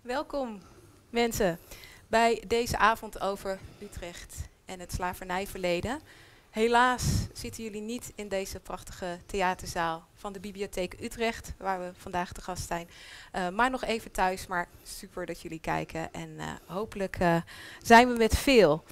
Welkom mensen bij deze avond over Utrecht en het slavernijverleden. Helaas zitten jullie niet in deze prachtige theaterzaal van de Bibliotheek Utrecht, waar we vandaag te gast zijn. Maar nog even thuis, maar super dat jullie kijken en hopelijk zijn we met veel.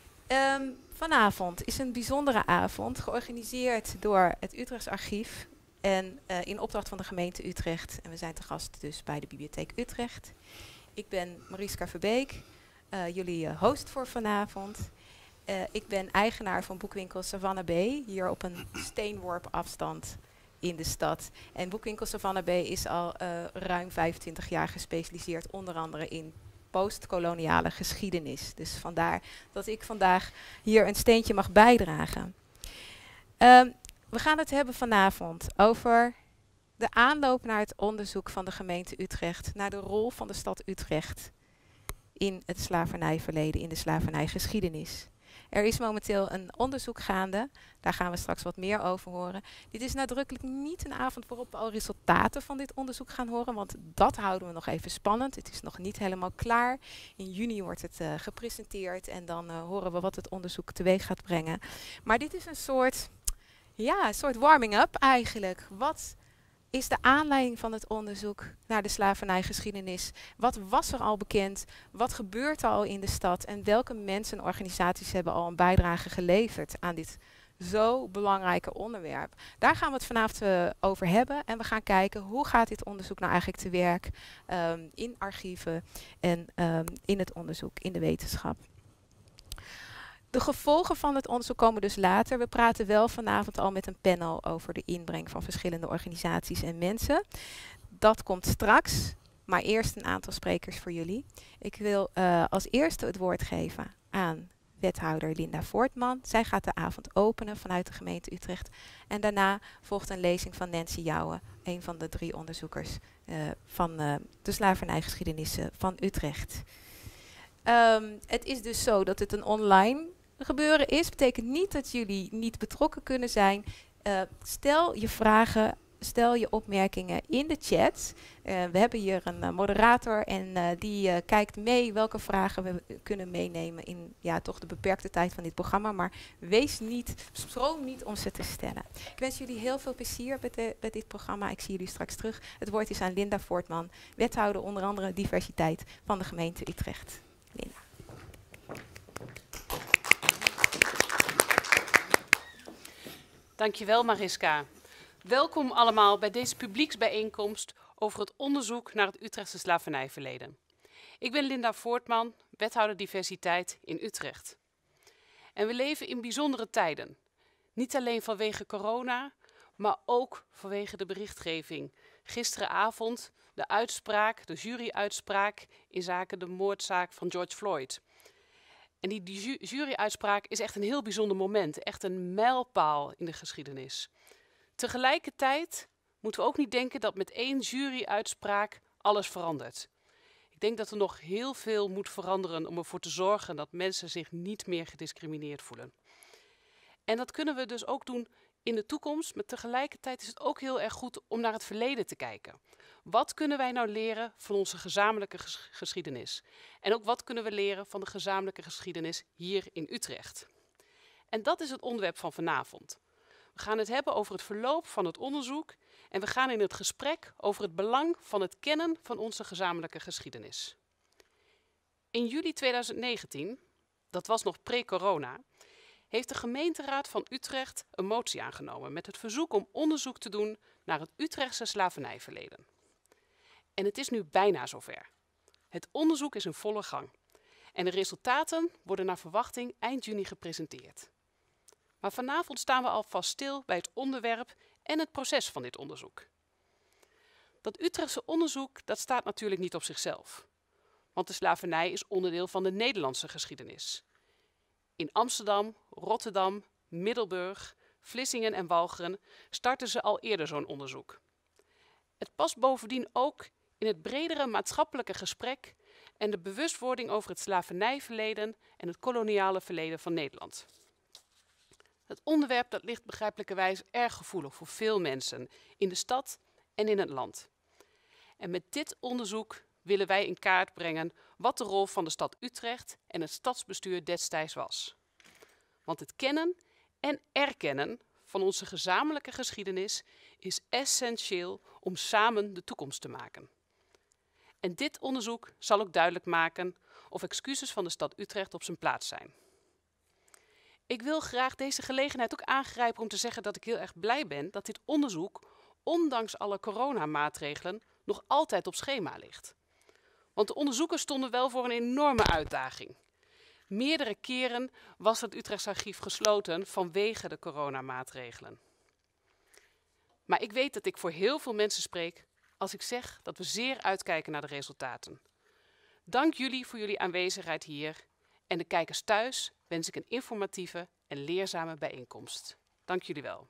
Vanavond is een bijzondere avond, georganiseerd door het Utrechts Archief en in opdracht van de gemeente Utrecht. En we zijn te gast dus bij de Bibliotheek Utrecht. Ik ben Mariska Verbeek, jullie host voor vanavond. Ik ben eigenaar van boekwinkel Savannah B, hier op een steenworp afstand in de stad. En boekwinkel Savannah B is al ruim 25 jaar gespecialiseerd, onder andere in postkoloniale geschiedenis. Dus vandaar dat ik vandaag hier een steentje mag bijdragen. We gaan het hebben vanavond over de aanloop naar het onderzoek van de gemeente Utrecht, naar de rol van de stad Utrecht in het slavernijverleden, in de slavernijgeschiedenis. Er is momenteel een onderzoek gaande, daar gaan we straks wat meer over horen. Dit is nadrukkelijk niet een avond waarop we al resultaten van dit onderzoek gaan horen, want dat houden we nog even spannend. Het is nog niet helemaal klaar. In juni wordt het gepresenteerd en dan horen we wat het onderzoek teweeg gaat brengen. Maar dit is een soort warming-up eigenlijk. Wat is de aanleiding van het onderzoek naar de slavernijgeschiedenis? Wat was er al bekend? Wat gebeurt er al in de stad? En welke mensen en organisaties hebben al een bijdrage geleverd aan dit zo belangrijke onderwerp? Daar gaan we het vanavond over hebben. En we gaan kijken hoe gaat dit onderzoek nou eigenlijk te werk in archieven en in het onderzoek, in de wetenschap. De gevolgen van het onderzoek komen dus later. We praten wel vanavond al met een panel over de inbreng van verschillende organisaties en mensen. Dat komt straks, maar eerst een aantal sprekers voor jullie. Ik wil als eerste het woord geven aan wethouder Linda Voortman. Zij gaat de avond openen vanuit de gemeente Utrecht. En daarna volgt een lezing van Nancy Jouwen, een van de 3 onderzoekers van de slavernijgeschiedenissen van Utrecht. Het is dus zo dat het een online gebeuren is. Betekent niet dat jullie niet betrokken kunnen zijn. Stel je vragen, stel je opmerkingen in de chat. We hebben hier een moderator en die kijkt mee welke vragen we kunnen meenemen in toch de beperkte tijd van dit programma. Maar schroom niet om ze te stellen. Ik wens jullie heel veel plezier bij dit programma. Ik zie jullie straks terug. Het woord is aan Linda Voortman, wethouder onder andere diversiteit van de gemeente Utrecht. Linda. Dankjewel Mariska. Welkom allemaal bij deze publieksbijeenkomst over het onderzoek naar het Utrechtse slavernijverleden. Ik ben Linda Voortman, wethouder diversiteit in Utrecht. En we leven in bijzondere tijden. Niet alleen vanwege corona, maar ook vanwege de berichtgeving. Gisteravond de juryuitspraak in zaken de moordzaak van George Floyd. En die juryuitspraak is echt een heel bijzonder moment, echt een mijlpaal in de geschiedenis. Tegelijkertijd moeten we ook niet denken dat met 1 juryuitspraak alles verandert. Ik denk dat er nog heel veel moet veranderen om ervoor te zorgen dat mensen zich niet meer gediscrimineerd voelen. En dat kunnen we dus ook doen in de toekomst, maar tegelijkertijd is het ook heel erg goed om naar het verleden te kijken. Wat kunnen wij nou leren van onze gezamenlijke geschiedenis? En ook wat kunnen we leren van de gezamenlijke geschiedenis hier in Utrecht? En dat is het onderwerp van vanavond. We gaan het hebben over het verloop van het onderzoek en we gaan in het gesprek over het belang van het kennen van onze gezamenlijke geschiedenis. In juli 2019, dat was nog pre-corona, heeft de gemeenteraad van Utrecht een motie aangenomen met het verzoek om onderzoek te doen naar het Utrechtse slavernijverleden. En het is nu bijna zover. Het onderzoek is in volle gang. En de resultaten worden naar verwachting eind juni gepresenteerd. Maar vanavond staan we alvast stil bij het onderwerp en het proces van dit onderzoek. Dat Utrechtse onderzoek dat staat natuurlijk niet op zichzelf. Want de slavernij is onderdeel van de Nederlandse geschiedenis. In Amsterdam, Rotterdam, Middelburg, Vlissingen en Walcheren startten ze al eerder zo'n onderzoek. Het past bovendien ook in het bredere maatschappelijke gesprek en de bewustwording over het slavernijverleden en het koloniale verleden van Nederland. Het onderwerp dat ligt begrijpelijkerwijs erg gevoelig voor veel mensen in de stad en in het land. En met dit onderzoek willen wij in kaart brengen wat de rol van de stad Utrecht en het stadsbestuur destijds was. Want het kennen en erkennen van onze gezamenlijke geschiedenis is essentieel om samen de toekomst te maken. En dit onderzoek zal ook duidelijk maken of excuses van de stad Utrecht op zijn plaats zijn. Ik wil graag deze gelegenheid ook aangrijpen om te zeggen dat ik heel erg blij ben dat dit onderzoek, ondanks alle coronamaatregelen, nog altijd op schema ligt. Want de onderzoekers stonden wel voor een enorme uitdaging. Meerdere keren was het Utrechts Archief gesloten vanwege de coronamaatregelen. Maar ik weet dat ik voor heel veel mensen spreek als ik zeg dat we zeer uitkijken naar de resultaten. Dank jullie voor jullie aanwezigheid hier en de kijkers thuis wens ik een informatieve en leerzame bijeenkomst. Dank jullie wel.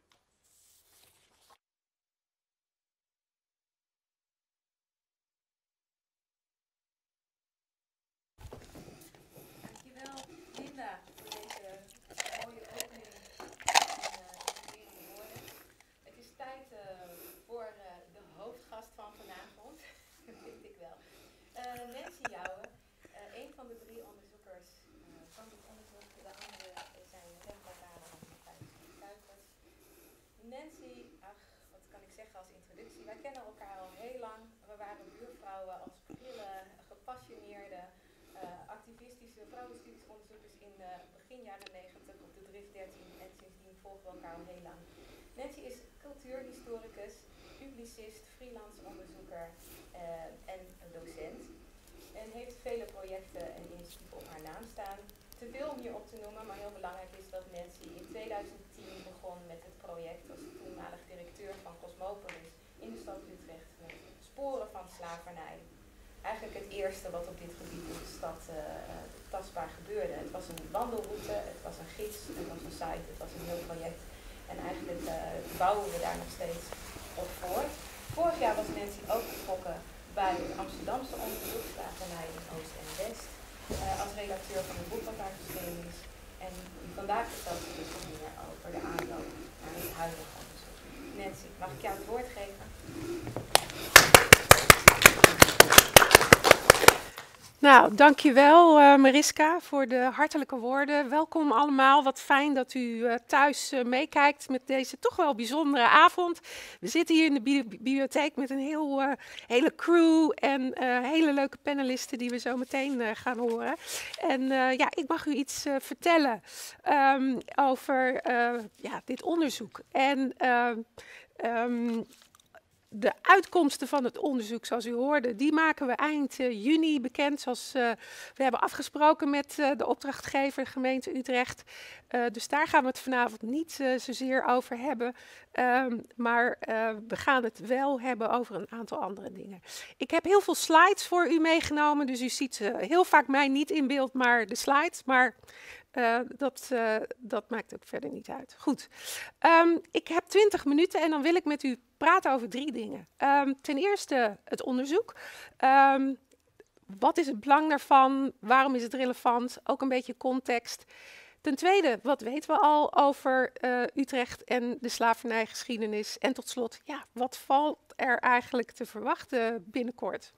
Dankjewel, Linda, voor deze mooie opening en inspirerende woorden. Het is tijd voor de hoofdgast van vanavond, vind ik wel. Nancy Jouwe, een van de 3 onderzoekers van dit onderzoek. De andere zijn Remco Rada en Matthijs Kuipers. Nancy, ach, wat kan ik zeggen als introductie? Wij kennen elkaar al heel lang. We waren buurvrouwen als prille, gepassioneerde, activistische vrouwenstudiesonderzoekers in begin jaren 90 op de Drift 13 en sindsdien volgen we elkaar al heel lang. Nancy is cultuurhistoricus, publicist, freelance onderzoeker en een docent. En heeft vele projecten en initiatieven op haar naam staan. Te veel om hier op te noemen, maar heel belangrijk is dat Nancy in 2010 begon met het project als toenmalig directeur van Cosmopolis in de stad Utrecht met sporen van slavernij. Eigenlijk het eerste wat op dit gebied in de stad tastbaar gebeurde. Het was een wandelroute, het was een gids, het was een site, het was een heel project. En eigenlijk bouwen we daar nog steeds op voort. Vorig jaar was Nancy ook betrokken bij het Amsterdamse onderzoek slavernij in Oost en West. Als redacteur van het boek wat daar geschreven is. En vandaag vertelt ze dus meer over de aanloop naar het huidige onderzoek. Nancy, mag ik jou het woord geven? Nou, dankjewel Mariska voor de hartelijke woorden. Welkom allemaal, wat fijn dat u thuis meekijkt met deze toch wel bijzondere avond. We zitten hier in de bibliotheek met een hele crew en hele leuke panelisten die we zo meteen gaan horen. En ja, ik mag u iets vertellen over dit onderzoek. En de uitkomsten van het onderzoek, zoals u hoorde, die maken we eind juni bekend. Zoals we hebben afgesproken met de opdrachtgever, de gemeente Utrecht. Dus daar gaan we het vanavond niet zozeer over hebben. Maar we gaan het wel hebben over een aantal andere dingen. Ik heb heel veel slides voor u meegenomen. Dus u ziet heel vaak mij niet in beeld, maar de slides. Maar dat maakt ook verder niet uit. Goed, ik heb 20 minuten en dan wil ik met u praten over 3 dingen. Ten eerste het onderzoek. Wat is het belang daarvan? Waarom is het relevant? Ook een beetje context. Ten tweede, wat weten we al over Utrecht en de slavernijgeschiedenis? En tot slot, ja, wat valt er eigenlijk te verwachten binnenkort?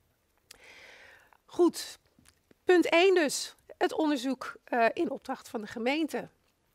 Goed, punt 1 dus. Het onderzoek in opdracht van de gemeente.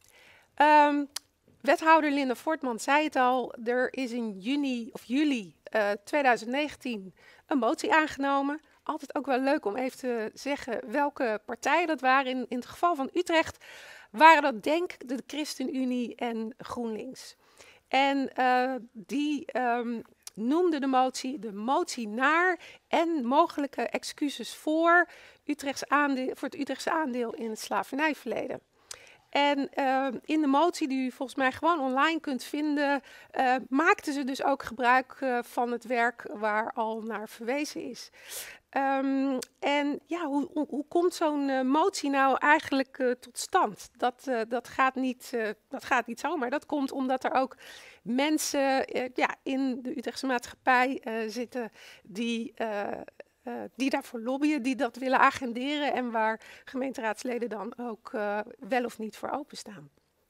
Wethouder Linda Voortman zei het al, er is in juli 2019 een motie aangenomen. Altijd ook wel leuk om even te zeggen welke partijen dat waren. In het geval van Utrecht waren dat DENK, de ChristenUnie en GroenLinks. En die noemde de motie naar en mogelijke excuses voor het Utrechtse aandeel in het slavernijverleden. En in de motie, die u volgens mij gewoon online kunt vinden, maakten ze dus ook gebruik van het werk waar al naar verwezen is. En ja, hoe komt zo'n motie nou eigenlijk tot stand? Dat gaat niet zomaar. Dat komt omdat er ook mensen in de Utrechtse maatschappij zitten die daarvoor lobbyen, die dat willen agenderen en waar gemeenteraadsleden dan ook wel of niet voor openstaan.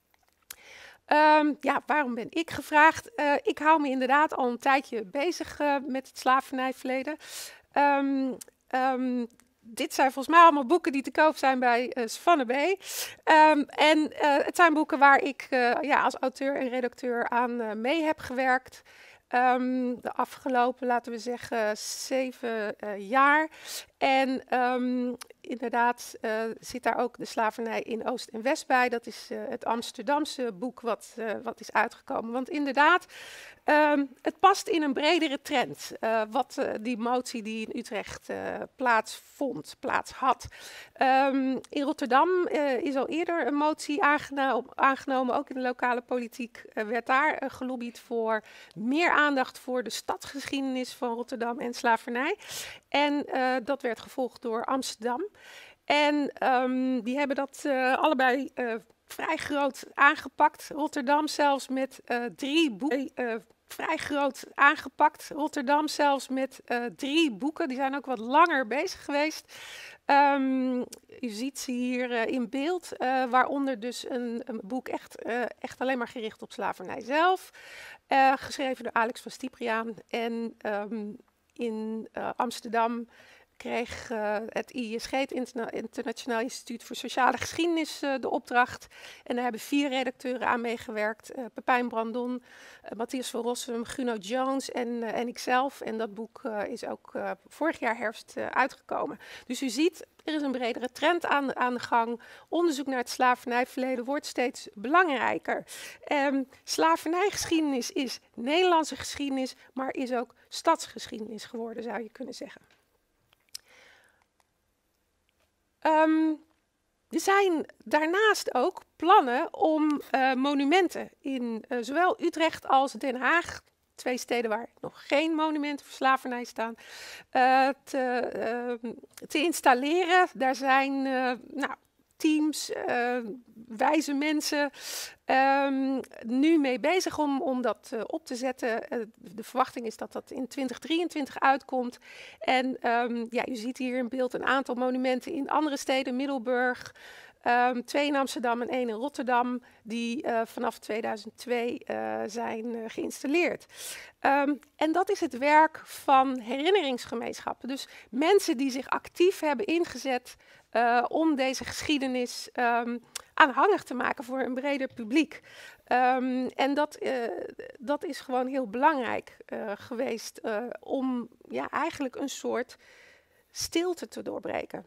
Waarom ben ik gevraagd? Ik hou me inderdaad al een tijdje bezig met het slavernijverleden. Dit zijn volgens mij allemaal boeken die te koop zijn bij Svanne B. Het zijn boeken waar ik als auteur en redacteur aan mee heb gewerkt. De afgelopen, laten we zeggen, 7 jaar. En inderdaad zit daar ook de slavernij in Oost en West bij. Dat is het Amsterdamse boek wat is uitgekomen. Want inderdaad, het past in een bredere trend. Die motie die in Utrecht plaats had. In Rotterdam is al eerder een motie aangenomen. Ook in de lokale politiek werd daar gelobbyd voor meer aandacht voor de stadsgeschiedenis van Rotterdam en slavernij. En dat werd gevolgd door Amsterdam. En die hebben dat allebei vrij groot aangepakt. Rotterdam zelfs met 3 boeken. Vrij groot aangepakt. Rotterdam zelfs met 3 boeken. Die zijn ook wat langer bezig geweest. U ziet ze hier in beeld, waaronder dus een boek echt alleen maar gericht op slavernij zelf. Geschreven door Alex van Stipriaan. En in Amsterdam kreeg het IISG, het Internationaal Instituut voor Sociale Geschiedenis, de opdracht. En daar hebben 4 redacteuren aan meegewerkt. Pepijn Brandon, Matthias van Rossum, Guno Jones en ikzelf. En dat boek is ook vorig jaar herfst uitgekomen. Dus u ziet, er is een bredere trend aan de gang. Onderzoek naar het slavernijverleden wordt steeds belangrijker. Slavernijgeschiedenis is Nederlandse geschiedenis, maar is ook stadsgeschiedenis geworden, zou je kunnen zeggen. Er zijn daarnaast ook plannen om monumenten in zowel Utrecht als Den Haag, 2 steden waar nog geen monumenten voor slavernij staan, te installeren. Daar zijn teams, wijze mensen nu mee bezig om dat op te zetten. De verwachting is dat dat in 2023 uitkomt. En u ziet hier in beeld een aantal monumenten in andere steden, Middelburg, 2 in Amsterdam en 1 in Rotterdam, die vanaf 2002 zijn geïnstalleerd. En dat is het werk van herinneringsgemeenschappen. Dus mensen die zich actief hebben ingezet om deze geschiedenis aanhangig te maken voor een breder publiek. En dat is gewoon heel belangrijk geweest om eigenlijk een soort stilte te doorbreken.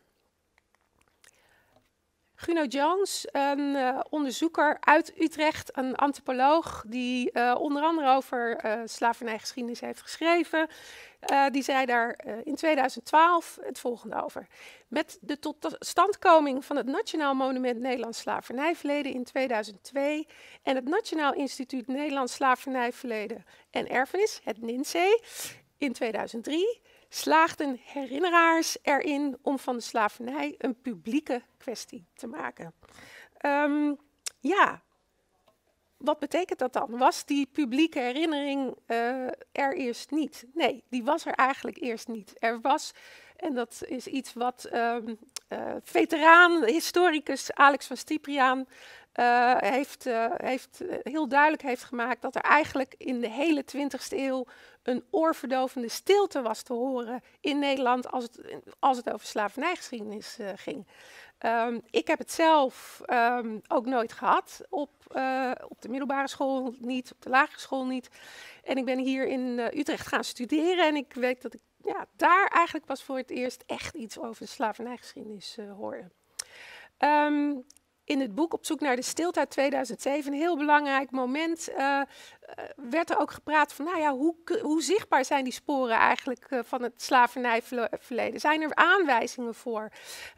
Guno Jones, een onderzoeker uit Utrecht, een antropoloog die onder andere over slavernijgeschiedenis heeft geschreven. Die zei daar in 2012 het volgende over. Met de totstandkoming van het Nationaal Monument Nederlands Slavernijverleden in 2002 en het Nationaal Instituut Nederlands Slavernijverleden en Erfenis, het NINSE, in 2003... slaagden herinneraars erin om van de slavernij een publieke kwestie te maken. Wat betekent dat dan? Was die publieke herinnering er eerst niet? Nee, die was er eigenlijk eerst niet. Er was, en dat is iets wat veteraan, historicus Alex van Stipriaan heel duidelijk heeft gemaakt, dat er eigenlijk in de hele 20e eeuw een oorverdovende stilte was te horen in Nederland als het over slavernijgeschiedenis ging. Ik heb het zelf ook nooit gehad, op de middelbare school niet, op de lagere school niet. En ik ben hier in Utrecht gaan studeren en ik weet dat ik daar eigenlijk pas voor het eerst echt iets over de slavernijgeschiedenis hoorde. In het boek Op zoek naar de stilte uit 2007, een heel belangrijk moment, werd er ook gepraat van, hoe zichtbaar zijn die sporen eigenlijk van het slavernijverleden? Zijn er aanwijzingen voor?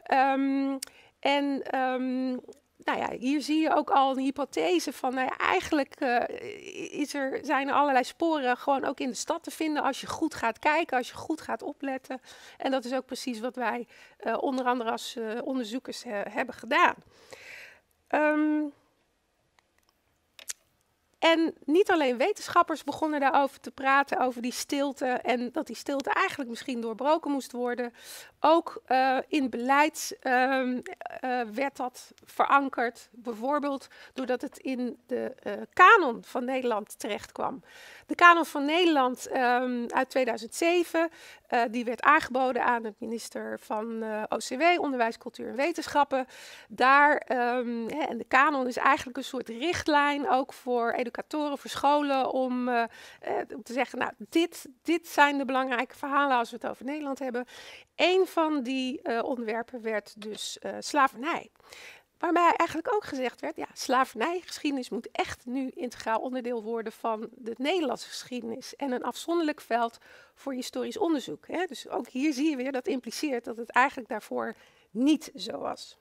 Hier zie je ook al een hypothese van, eigenlijk zijn er allerlei sporen gewoon ook in de stad te vinden als je goed gaat kijken, als je goed gaat opletten. En dat is ook precies wat wij onder andere als onderzoekers hebben gedaan. En niet alleen wetenschappers begonnen daarover te praten, over die stilte. En dat die stilte eigenlijk misschien doorbroken moest worden. Ook in beleid werd dat verankerd. Bijvoorbeeld doordat het in de kanon van Nederland terecht kwam. De kanon van Nederland uit 2007, die werd aangeboden aan het minister van OCW, Onderwijs, Cultuur en Wetenschappen. En de kanon is eigenlijk een soort richtlijn ook voor educatoren, voor scholen, om te zeggen, nou, dit zijn de belangrijke verhalen als we het over Nederland hebben. Een van die onderwerpen werd dus slavernij. Waarbij eigenlijk ook gezegd werd, ja, slavernijgeschiedenis moet echt nu integraal onderdeel worden van de Nederlandse geschiedenis. En een afzonderlijk veld voor historisch onderzoek. Hè. Dus ook hier zie je weer dat impliceert dat het eigenlijk daarvoor niet zo was.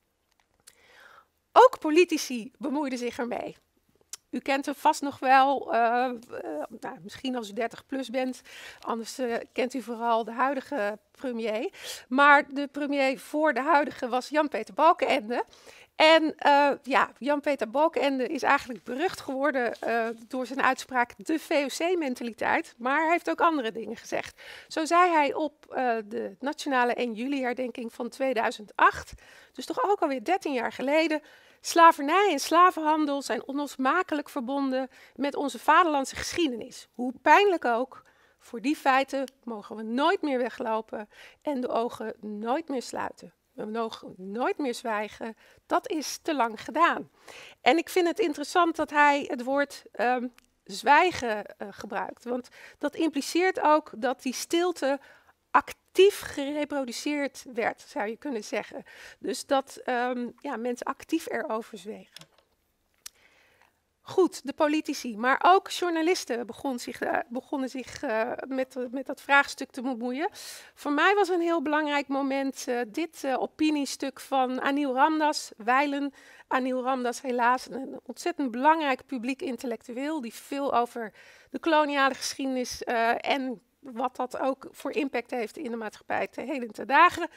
Ook politici bemoeiden zich ermee. U kent hem vast nog wel, misschien als u 30 plus bent, anders kent u vooral de huidige premier. Maar de premier voor de huidige was Jan-Peter Balkenende. En Jan-Peter Balkenende is eigenlijk berucht geworden door zijn uitspraak de VOC-mentaliteit. Maar hij heeft ook andere dingen gezegd. Zo zei hij op de nationale 1 juli-herdenking van 2008, dus toch ook alweer 13 jaar geleden. Slavernij en slavenhandel zijn onlosmakelijk verbonden met onze vaderlandse geschiedenis. Hoe pijnlijk ook, voor die feiten mogen we nooit meer weglopen en de ogen nooit meer sluiten. We mogen nooit meer zwijgen, dat is te lang gedaan. En ik vind het interessant dat hij het woord zwijgen gebruikt. Want dat impliceert ook dat die stilte actief gereproduceerd werd, zou je kunnen zeggen. Dus dat mensen actief erover zwegen. Goed, de politici, maar ook journalisten begonnen zich met dat vraagstuk te bemoeien. Voor mij was een heel belangrijk moment dit opiniestuk van Anil Ramdas, wijlen Anil Ramdas helaas een ontzettend belangrijk publiek intellectueel, die veel over de koloniale geschiedenis en wat dat ook voor impact heeft in de maatschappij te heden ten dagen.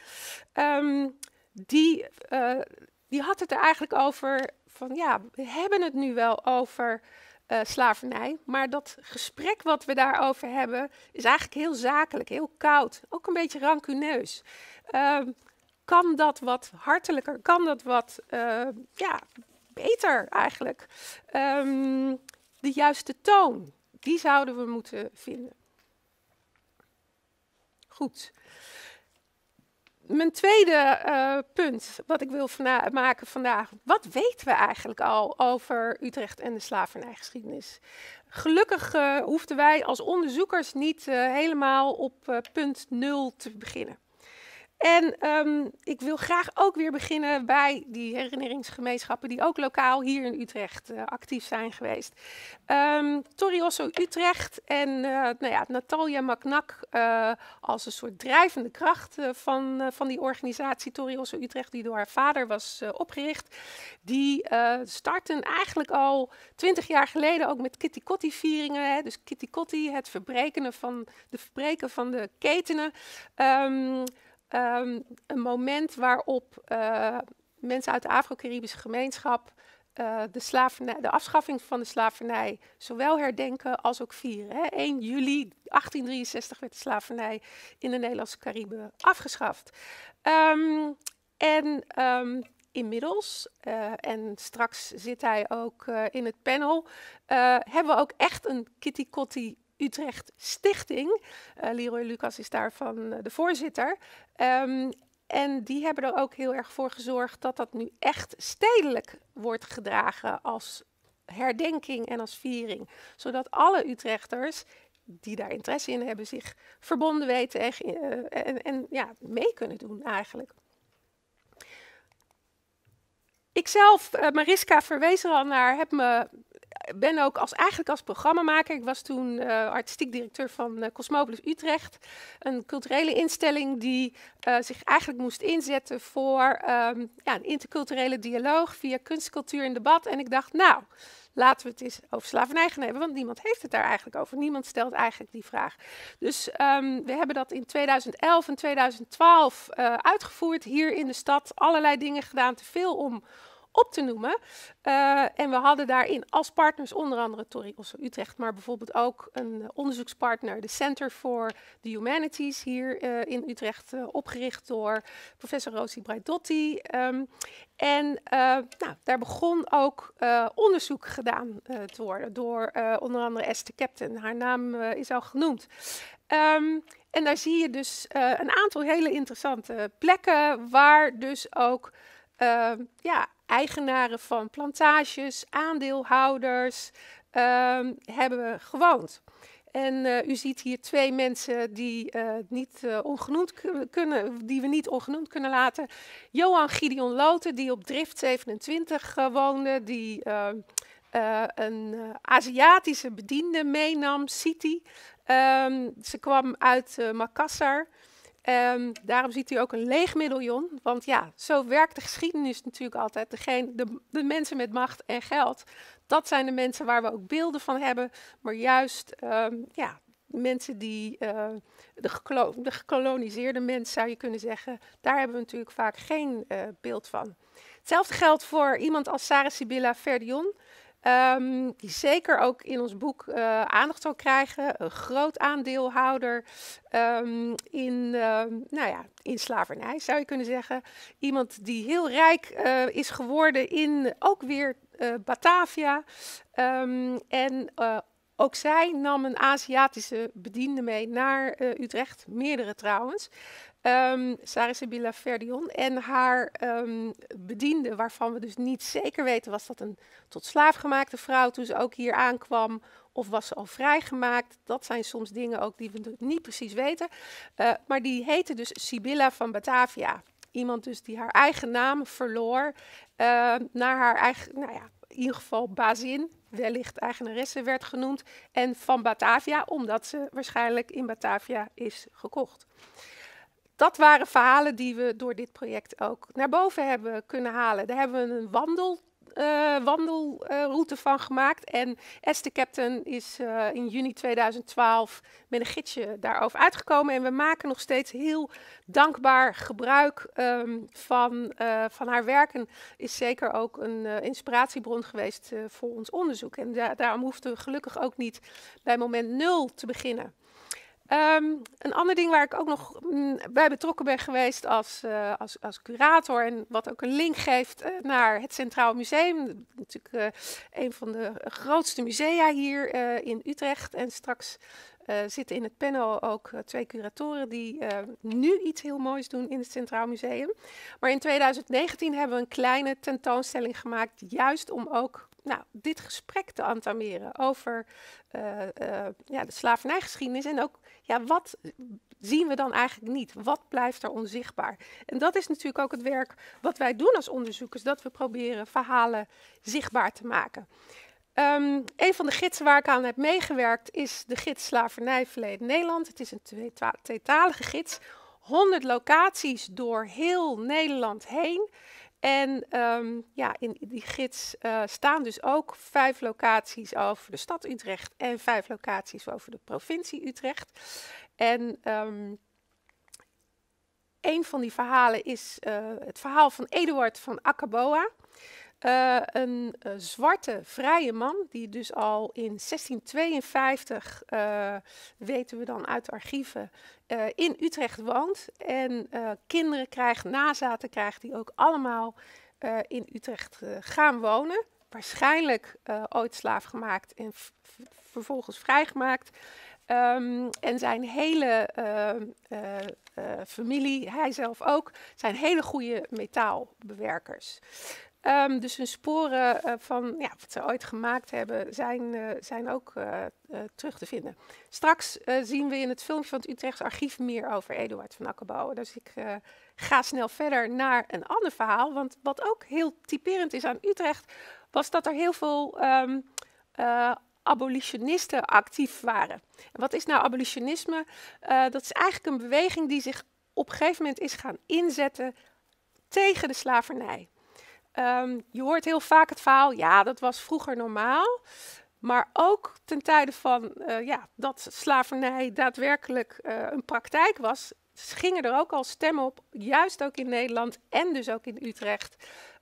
Die had het er eigenlijk over van ja, we hebben het nu wel over slavernij, maar dat gesprek wat we daarover hebben is eigenlijk heel zakelijk, heel koud, ook een beetje rancuneus. Kan dat wat hartelijker, kan dat wat beter eigenlijk? De juiste toon, die zouden we moeten vinden. Goed. Mijn tweede punt wat ik wil maken vandaag. Wat weten we eigenlijk al over Utrecht en de slavernijgeschiedenis? Gelukkig hoefden wij als onderzoekers niet helemaal op punt 0 te beginnen. En ik wil graag ook weer beginnen bij die herinneringsgemeenschappen die ook lokaal hier in Utrecht actief zijn geweest. Torry Osso Utrecht en Natalia Maknak als een soort drijvende kracht van die organisatie Torry Osso Utrecht, die door haar vader was opgericht. Die starten eigenlijk al 20 jaar geleden ook met Kitty Kotti vieringen. Hè? Dus Kitty Kotti, het verbreken van de ketenen. Een moment waarop mensen uit de Afro-Caribische gemeenschap de afschaffing van de slavernij zowel herdenken als ook vieren. Hè. 1 juli 1863 werd de slavernij in de Nederlandse Cariben afgeschaft. Inmiddels, en straks zit hij ook in het panel, hebben we ook echt een Kitty Kotti Utrecht Stichting. Leroy Lucas is daarvan de voorzitter. En die hebben er ook heel erg voor gezorgd dat dat nu echt stedelijk wordt gedragen als herdenking en als viering. Zodat alle Utrechters die daar interesse in hebben zich verbonden weten en mee kunnen doen eigenlijk. Ikzelf, Mariska verwees er al naar, ben ook eigenlijk als programmamaker. Ik was toen artistiek directeur van Cosmopolis Utrecht. Een culturele instelling die zich eigenlijk moest inzetten voor een interculturele dialoog via kunst, cultuur en debat. En ik dacht, nou, laten we het eens over slavernij gaan hebben, want niemand heeft het daar eigenlijk over. Niemand stelt eigenlijk die vraag. Dus we hebben dat in 2011 en 2012 uitgevoerd hier in de stad. Allerlei dingen gedaan, te veel op te noemen. En we hadden daarin als partners onder andere Torry Osso Utrecht, maar bijvoorbeeld ook een onderzoekspartner, de Center for the Humanities hier in Utrecht, opgericht door professor Rosi Braidotti. Daar begon ook onderzoek gedaan te worden door onder andere Esther Captain. Haar naam is al genoemd. En daar zie je dus een aantal hele interessante plekken waar dus ook eigenaren van plantages, aandeelhouders hebben gewoond. En u ziet hier 2 mensen die we niet ongenoemd kunnen laten. Johan Gideon Loten, die op Drift 27 woonde, die een Aziatische bediende meenam, Siti. Ze kwam uit Makassar. Daarom ziet u ook een leeg medaillon. Want ja, zo werkt de geschiedenis natuurlijk altijd. De mensen met macht en geld, dat zijn de mensen waar we ook beelden van hebben. Maar juist mensen die de gekoloniseerde mens, zou je kunnen zeggen, daar hebben we natuurlijk vaak geen beeld van. Hetzelfde geldt voor iemand als Sarah Sibilla Verdion. Die zeker ook in ons boek aandacht zal krijgen. Een groot aandeelhouder in slavernij, zou je kunnen zeggen. Iemand die heel rijk is geworden in ook weer Batavia. Ook zij nam een Aziatische bediende mee naar Utrecht, meerdere trouwens. Sarah Sibilla Verdion en haar bediende, waarvan we dus niet zeker weten, was dat een tot slaaf gemaakte vrouw toen ze ook hier aankwam, of was ze al vrijgemaakt? Dat zijn soms dingen ook die we niet precies weten. Maar die heette dus Sibilla van Batavia. Iemand dus die haar eigen naam verloor naar haar eigen, in ieder geval bazin, wellicht eigenaresse werd genoemd, en van Batavia, omdat ze waarschijnlijk in Batavia is gekocht. Dat waren verhalen die we door dit project ook naar boven hebben kunnen halen. Daar hebben we een wandelroute van gemaakt. En Esther Captain is in juni 2012 met een gidsje daarover uitgekomen. En we maken nog steeds heel dankbaar gebruik van haar werk. En is zeker ook een inspiratiebron geweest voor ons onderzoek. En daarom hoefden we gelukkig ook niet bij moment 0 te beginnen. Een ander ding waar ik ook nog bij betrokken ben geweest als curator en wat ook een link geeft naar het Centraal Museum. Natuurlijk een van de grootste musea hier in Utrecht. En straks zitten in het panel ook 2 curatoren die nu iets heel moois doen in het Centraal Museum. Maar in 2019 hebben we een kleine tentoonstelling gemaakt, juist om ook dit gesprek te entameren over de slavernijgeschiedenis. En ook, wat zien we dan eigenlijk niet? Wat blijft er onzichtbaar? En dat is natuurlijk ook het werk wat wij doen als onderzoekers, dat we proberen verhalen zichtbaar te maken. Een van de gidsen waar ik aan heb meegewerkt is de gids Slavernij Verleden Nederland. Het is een tweetalige gids. 100 locaties door heel Nederland heen. En in die gids staan dus ook 5 locaties over de stad Utrecht en 5 locaties over de provincie Utrecht. En een van die verhalen is het verhaal van Eduard van Accaboa. Een zwarte vrije man die dus al in 1652, weten we dan uit de archieven, in Utrecht woont. En kinderen krijgt, nazaten krijgt die ook allemaal in Utrecht gaan wonen. Waarschijnlijk ooit slaaf gemaakt en vervolgens vrijgemaakt. En zijn hele familie, hij zelf ook, zijn hele goede metaalbewerkers. Dus hun sporen van wat ze ooit gemaakt hebben zijn ook terug te vinden. Straks zien we in het filmpje van het Utrechts Archief meer over Eduard van Accaboa. Dus ik ga snel verder naar een ander verhaal. Want wat ook heel typerend is aan Utrecht, was dat er heel veel abolitionisten actief waren. En wat is nou abolitionisme? Dat is eigenlijk een beweging die zich op een gegeven moment is gaan inzetten tegen de slavernij. Je hoort heel vaak het verhaal, dat was vroeger normaal. Maar ook ten tijde van dat slavernij daadwerkelijk een praktijk was, gingen er ook al stemmen op, juist ook in Nederland en dus ook in Utrecht,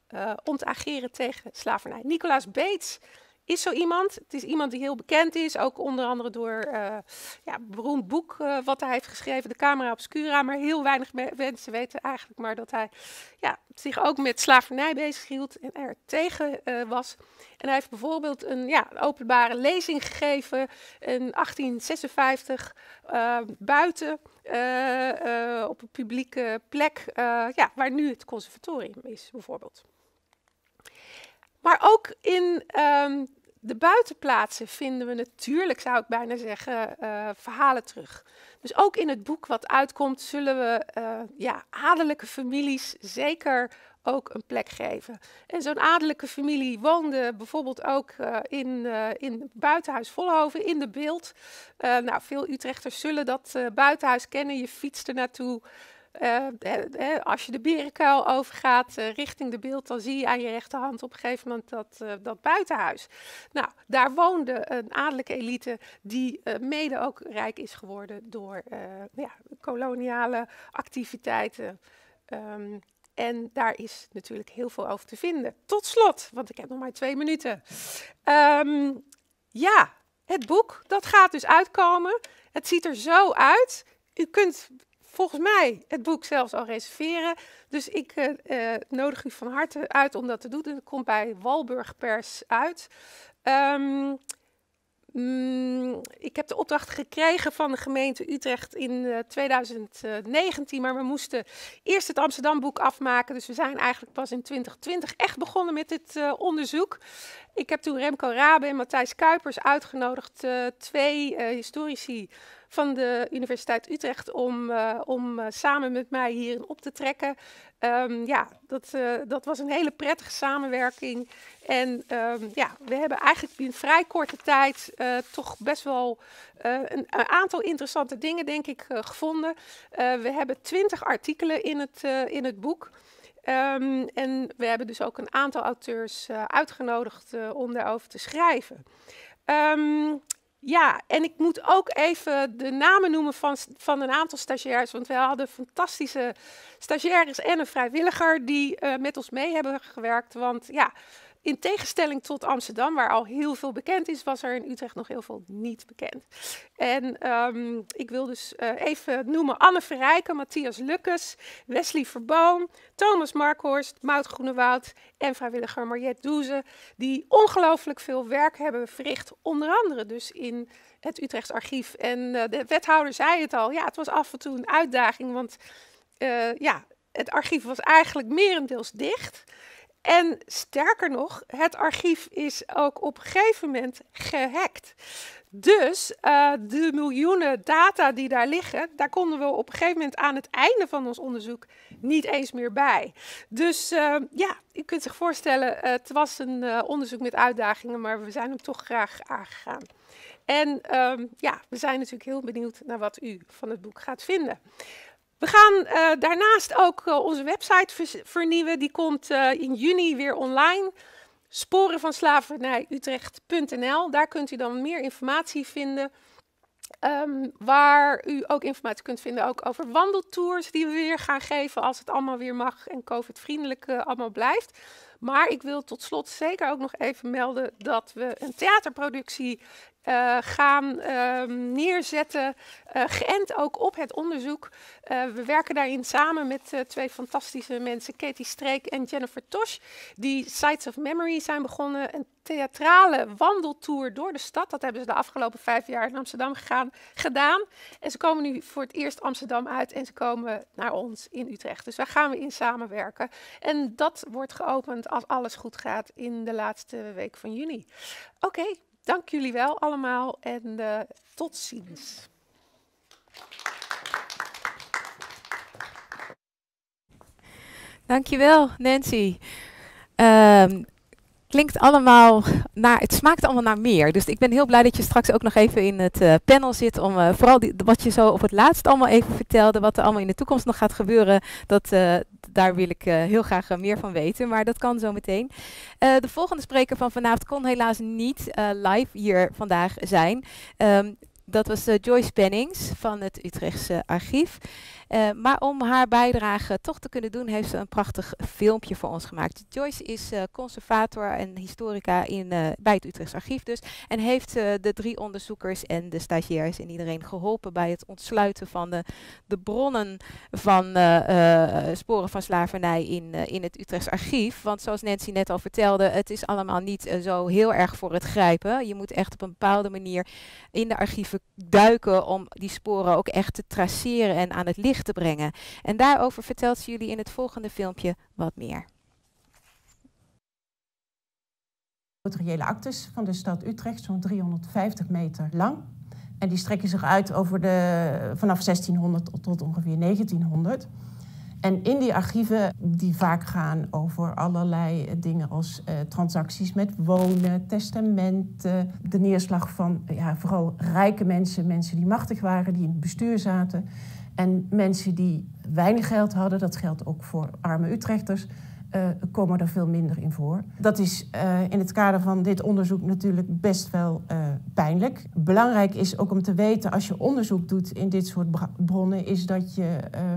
om te ageren tegen slavernij. Nicolaas Bates is zo iemand. Het is iemand die heel bekend is, ook onder andere door een beroemd boek wat hij heeft geschreven, De Camera Obscura. Maar heel weinig mensen weten eigenlijk maar dat hij zich ook met slavernij bezighield en er tegen was. En hij heeft bijvoorbeeld een openbare lezing gegeven in 1856 buiten op een publieke plek, waar nu het conservatorium is bijvoorbeeld. Maar ook in de buitenplaatsen vinden we natuurlijk, zou ik bijna zeggen, verhalen terug. Dus ook in het boek wat uitkomt zullen we adellijke families zeker ook een plek geven. En zo'n adellijke familie woonde bijvoorbeeld ook in Buitenhuis Vollenhoven, in de Bilt. Veel Utrechters zullen dat buitenhuis kennen. Je fietst er naartoe. Als je de Berenkuil overgaat richting de Bilt, dan zie je aan je rechterhand op een gegeven moment dat buitenhuis. Nou, daar woonde een adellijke elite die mede ook rijk is geworden door koloniale activiteiten. En daar is natuurlijk heel veel over te vinden. Tot slot, want ik heb nog maar 2 minuten. Het boek, dat gaat dus uitkomen. Het ziet er zo uit. U kunt volgens mij het boek zelfs al reserveren. Dus ik nodig u van harte uit om dat te doen. Het komt bij Walburg Pers uit. Ik heb de opdracht gekregen van de gemeente Utrecht in 2019, maar we moesten eerst het Amsterdamboek afmaken. Dus we zijn eigenlijk pas in 2020 echt begonnen met dit onderzoek. Ik heb toen Remco Rabe en Matthijs Kuipers uitgenodigd, 2 historici van de Universiteit Utrecht, om samen met mij hierin op te trekken. Dat was een hele prettige samenwerking. En we hebben eigenlijk in vrij korte tijd toch best wel een aantal interessante dingen, denk ik, gevonden. We hebben 20 artikelen in het boek. En we hebben dus ook een aantal auteurs uitgenodigd om daarover te schrijven. En ik moet ook even de namen noemen van een aantal stagiairs. Want we hadden fantastische stagiaires en een vrijwilliger die met ons mee hebben gewerkt. Want in tegenstelling tot Amsterdam, waar al heel veel bekend is, was er in Utrecht nog heel veel niet bekend. En ik wil dus even noemen Anne Verrijken, Matthias Lukkes, Wesley Verboom, Thomas Markhorst, Maud Groenewoud en vrijwilliger Mariette Doeze, die ongelooflijk veel werk hebben verricht, onder andere dus in het Utrechts Archief. En de wethouder zei het al, het was af en toe een uitdaging, want het archief was eigenlijk merendeels dicht. En sterker nog, het archief is ook op een gegeven moment gehackt. Dus de miljoenen data die daar liggen, daar konden we op een gegeven moment aan het einde van ons onderzoek niet eens meer bij. Dus u kunt zich voorstellen, het was een onderzoek met uitdagingen, maar we zijn hem toch graag aangegaan. En we zijn natuurlijk heel benieuwd naar wat u van het boek gaat vinden. We gaan daarnaast ook onze website vernieuwen. Die komt in juni weer online. Sporenvanslavernijutrecht.nl. Daar kunt u dan meer informatie vinden. Waar u ook informatie kunt vinden ook over wandeltours die we weer gaan geven als het allemaal weer mag en COVID-vriendelijk allemaal blijft. Maar ik wil tot slot zeker ook nog even melden dat we een theaterproductie gaan neerzetten, geënt ook op het onderzoek. We werken daarin samen met 2 fantastische mensen, Katie Streek en Jennifer Tosh, die Sites of Memory zijn begonnen. Een theatrale wandeltour door de stad. Dat hebben ze de afgelopen 5 jaar in Amsterdam gedaan. En ze komen nu voor het eerst Amsterdam uit en ze komen naar ons in Utrecht. Dus daar gaan we in samenwerken. En dat wordt geopend als alles goed gaat in de laatste week van juni. Oké. Dank jullie wel allemaal en tot ziens. Dankjewel, Nancy. Klinkt allemaal het smaakt allemaal naar meer. Dus ik ben heel blij dat je straks ook nog even in het panel zit om vooral wat je zo op het laatst allemaal even vertelde, wat er allemaal in de toekomst nog gaat gebeuren, daar wil ik heel graag meer van weten, maar dat kan zo meteen. De volgende spreker van vanavond kon helaas niet live hier vandaag zijn. Dat was Joyce Pennings van het Utrechtse Archief. Maar om haar bijdrage toch te kunnen doen, heeft ze een prachtig filmpje voor ons gemaakt. Joyce is conservator en historica bij het Utrechtse Archief dus. En heeft de 3 onderzoekers en de stagiairs en iedereen geholpen bij het ontsluiten van de bronnen van sporen van slavernij in het Utrechtse Archief. Want zoals Nancy net al vertelde, het is allemaal niet zo heel erg voor het grijpen. Je moet echt op een bepaalde manier in de archieven duiken om die sporen ook echt te traceren en aan het licht te brengen. En daarover vertelt ze jullie in het volgende filmpje wat meer. Notariële actes van de stad Utrecht, zo'n 350 meter lang. En die strekken zich uit over vanaf 1600 tot ongeveer 1900. En in die archieven, die vaak gaan over allerlei dingen als transacties met wonen, testamenten, de neerslag van vooral rijke mensen, mensen die machtig waren, die in het bestuur zaten. En mensen die weinig geld hadden, dat geldt ook voor arme Utrechters, komen er veel minder in voor. Dat is in het kader van dit onderzoek natuurlijk best wel pijnlijk. Belangrijk is ook om te weten, als je onderzoek doet in dit soort bronnen, is dat je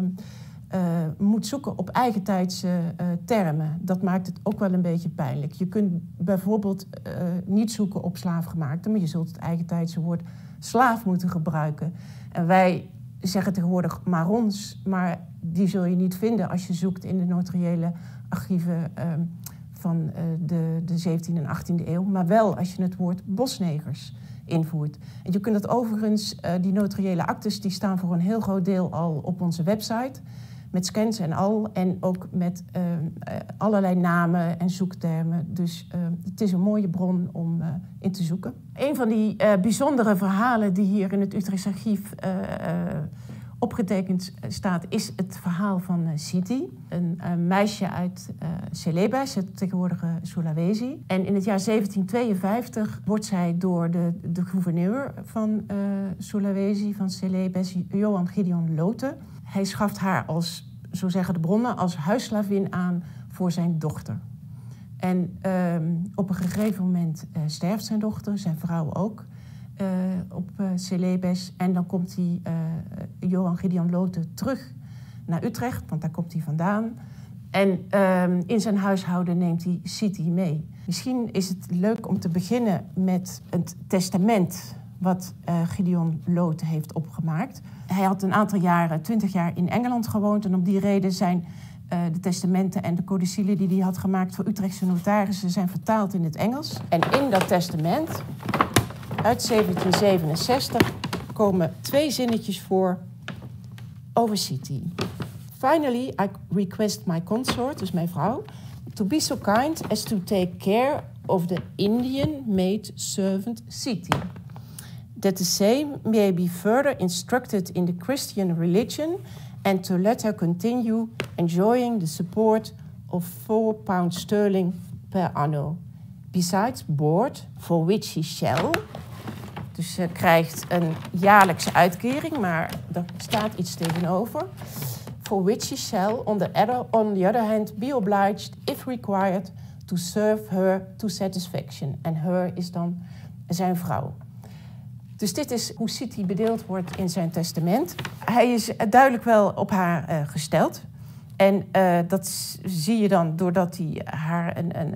moet zoeken op eigentijdse termen. Dat maakt het ook wel een beetje pijnlijk. Je kunt bijvoorbeeld niet zoeken op slaafgemaakte, maar je zult het eigentijdse woord slaaf moeten gebruiken. En wij zeggen tegenwoordig marons, maar die zul je niet vinden als je zoekt in de notariële archieven van de 17e en 18e eeuw, maar wel als je het woord bosnegers invoert. En je kunt dat overigens, die notariële actes, die staan voor een heel groot deel al op onze website, met scans en al, en ook met allerlei namen en zoektermen. Dus het is een mooie bron om in te zoeken. Een van die bijzondere verhalen die hier in het Utrechtse Archief opgetekend staat, is het verhaal van Siti. Een meisje uit Celebes, het tegenwoordige Sulawesi. En in het jaar 1752 wordt zij door de gouverneur van Sulawesi, van Celebes, Johan Gideon Lote. Hij schaft haar als, zo zeggen de bronnen, als huisslavin aan voor zijn dochter. En op een gegeven moment sterft zijn dochter, zijn vrouw ook, op Celebes. En dan komt Johan Gideon Lote terug naar Utrecht, want daar komt hij vandaan. En in zijn huishouden neemt hij Siti mee. Misschien is het leuk om te beginnen met het testament wat Gideon Lote heeft opgemaakt. Hij had een aantal jaren, 20 jaar in Engeland gewoond. En om die reden zijn de testamenten en de codicillen die hij had gemaakt voor Utrechtse notarissen zijn vertaald in het Engels. En in dat testament uit 1767 komen 2 zinnetjes voor over Siti. Finally, I request my consort, dus mijn vrouw, to be so kind as to take care of the Indian-made servant Siti, that the same may be further instructed in the Christian religion and to let her continue enjoying the support of £4 per anno, besides board, for which she shall. Dus ze krijgt een jaarlijkse uitkering, maar er staat iets tegenover. For which she shall, on the other hand, be obliged, if required, to serve her to satisfaction. En her is dan zijn vrouw. Dus dit is hoe Siti bedeeld wordt in zijn testament. Hij is duidelijk wel op haar gesteld. En dat zie je dan doordat hij haar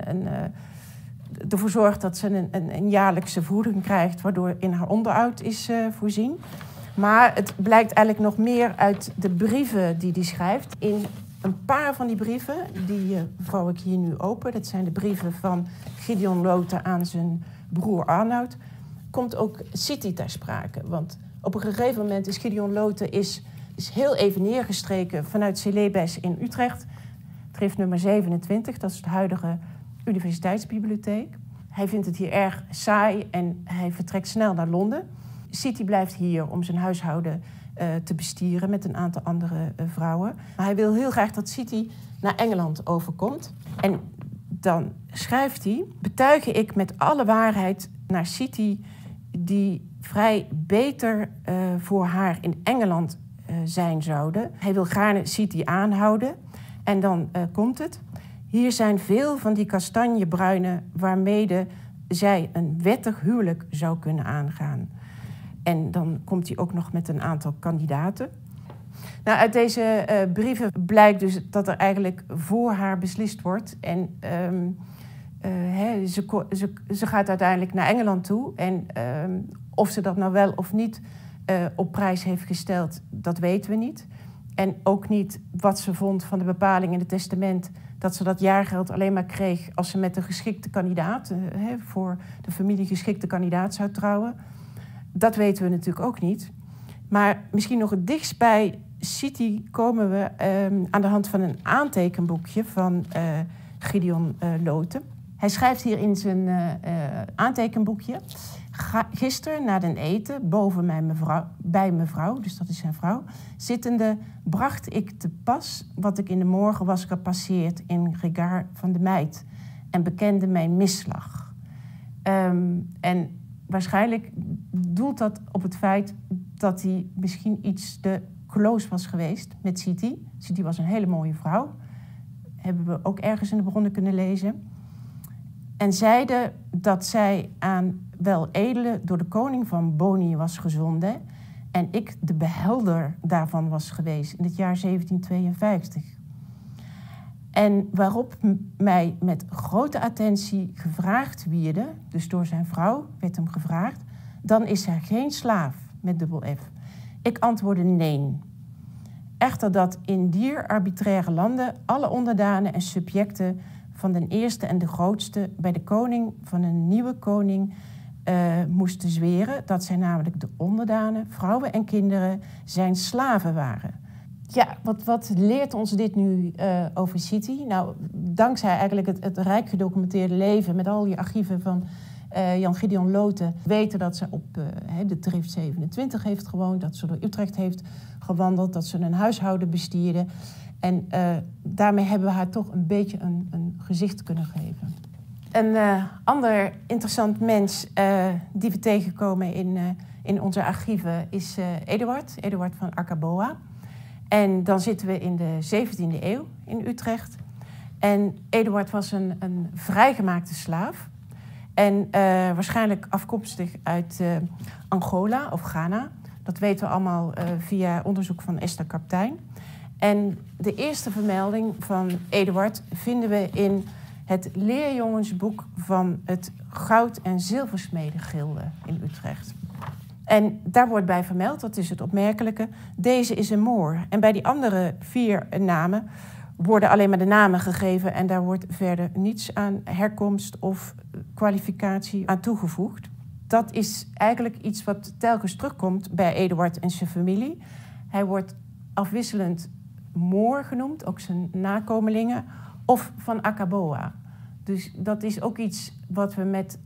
ervoor zorgt dat ze een jaarlijkse voeding krijgt, waardoor in haar onderhoud is voorzien. Maar het blijkt eigenlijk nog meer uit de brieven die hij schrijft. In een paar van die brieven, die vouw ik hier nu open, dat zijn de brieven van Gideon Lote aan zijn broer Arnoud, komt ook Siti ter sprake. Want op een gegeven moment is Gideon Lote is heel even neergestreken vanuit Celebes in Utrecht. Schrift nummer 27, dat is de huidige universiteitsbibliotheek. Hij vindt het hier erg saai en hij vertrekt snel naar Londen. Siti blijft hier om zijn huishouden te bestieren met een aantal andere vrouwen. Maar hij wil heel graag dat Siti naar Engeland overkomt. En dan schrijft hij: betuige ik met alle waarheid naar Siti, die vrij beter voor haar in Engeland zijn zouden. Hij wil gaarne Siti aanhouden. En dan komt het. Hier zijn veel van die kastanjebruinen waarmede zij een wettig huwelijk zou kunnen aangaan. En dan komt hij ook nog met een aantal kandidaten. Nou, uit deze brieven blijkt dus dat er eigenlijk voor haar beslist wordt. En ze gaat uiteindelijk naar Engeland toe. En of ze dat nou wel of niet op prijs heeft gesteld, dat weten we niet. En ook niet wat ze vond van de bepaling in het testament dat ze dat jaargeld alleen maar kreeg als ze met een geschikte kandidaat, voor de familie geschikte kandidaat zou trouwen. Dat weten we natuurlijk ook niet. Maar misschien nog het dichtst bij City komen we aan de hand van een aantekenboekje van Gideon Loten. Hij schrijft hier in zijn aantekenboekje: gisteren na den eten, boven bij mevrouw, dus dat is zijn vrouw, zittende, bracht ik te pas wat ik in de morgen was gepasseerd in regard van de meid en bekende mijn misslag. En waarschijnlijk doelt dat op het feit dat hij misschien iets te close was geweest met City. City was een hele mooie vrouw. Hebben we ook ergens in de bronnen kunnen lezen. En zeide dat zij aan wel edele door de koning van Bonië was gezonden en ik de behelder daarvan was geweest in het jaar 1752. En waarop mij met grote attentie gevraagd wierde, dus door zijn vrouw werd hem gevraagd, dan is er geen slaaf met dubbel F. Ik antwoordde nee. Echter dat in dier arbitraire landen alle onderdanen en subjecten van den eerste en de grootste bij de koning van een nieuwe koning moesten zweren dat zij namelijk de onderdanen, vrouwen en kinderen zijn slaven waren. Ja, wat leert ons dit nu over City? Nou, dankzij eigenlijk het rijk gedocumenteerde leven met al die archieven van Jan Gideon Loten weten dat ze op de Drift 27 heeft gewoond, dat ze door Utrecht heeft gewandeld, dat ze een huishouden bestierde. En daarmee hebben we haar toch een beetje een gezicht kunnen geven. Een ander interessant mens die we tegenkomen in onze archieven is Eduard van Accaboa. En dan zitten we in de 17e eeuw in Utrecht. En Eduard was een vrijgemaakte slaaf. En waarschijnlijk afkomstig uit Angola of Ghana. Dat weten we allemaal via onderzoek van Esther Kaptein. En de eerste vermelding van Eduard vinden we in het leerjongensboek van het Goud- en Zilversmedengilde in Utrecht. En daar wordt bij vermeld, dat is het opmerkelijke, deze is een Moor. En bij die andere 4 namen worden alleen maar de namen gegeven en daar wordt verder niets aan herkomst of kwalificatie aan toegevoegd. Dat is eigenlijk iets wat telkens terugkomt bij Eduard en zijn familie. Hij wordt afwisselend Moor genoemd, ook zijn nakomelingen, of van Accaboa. Dus dat is ook iets wat we met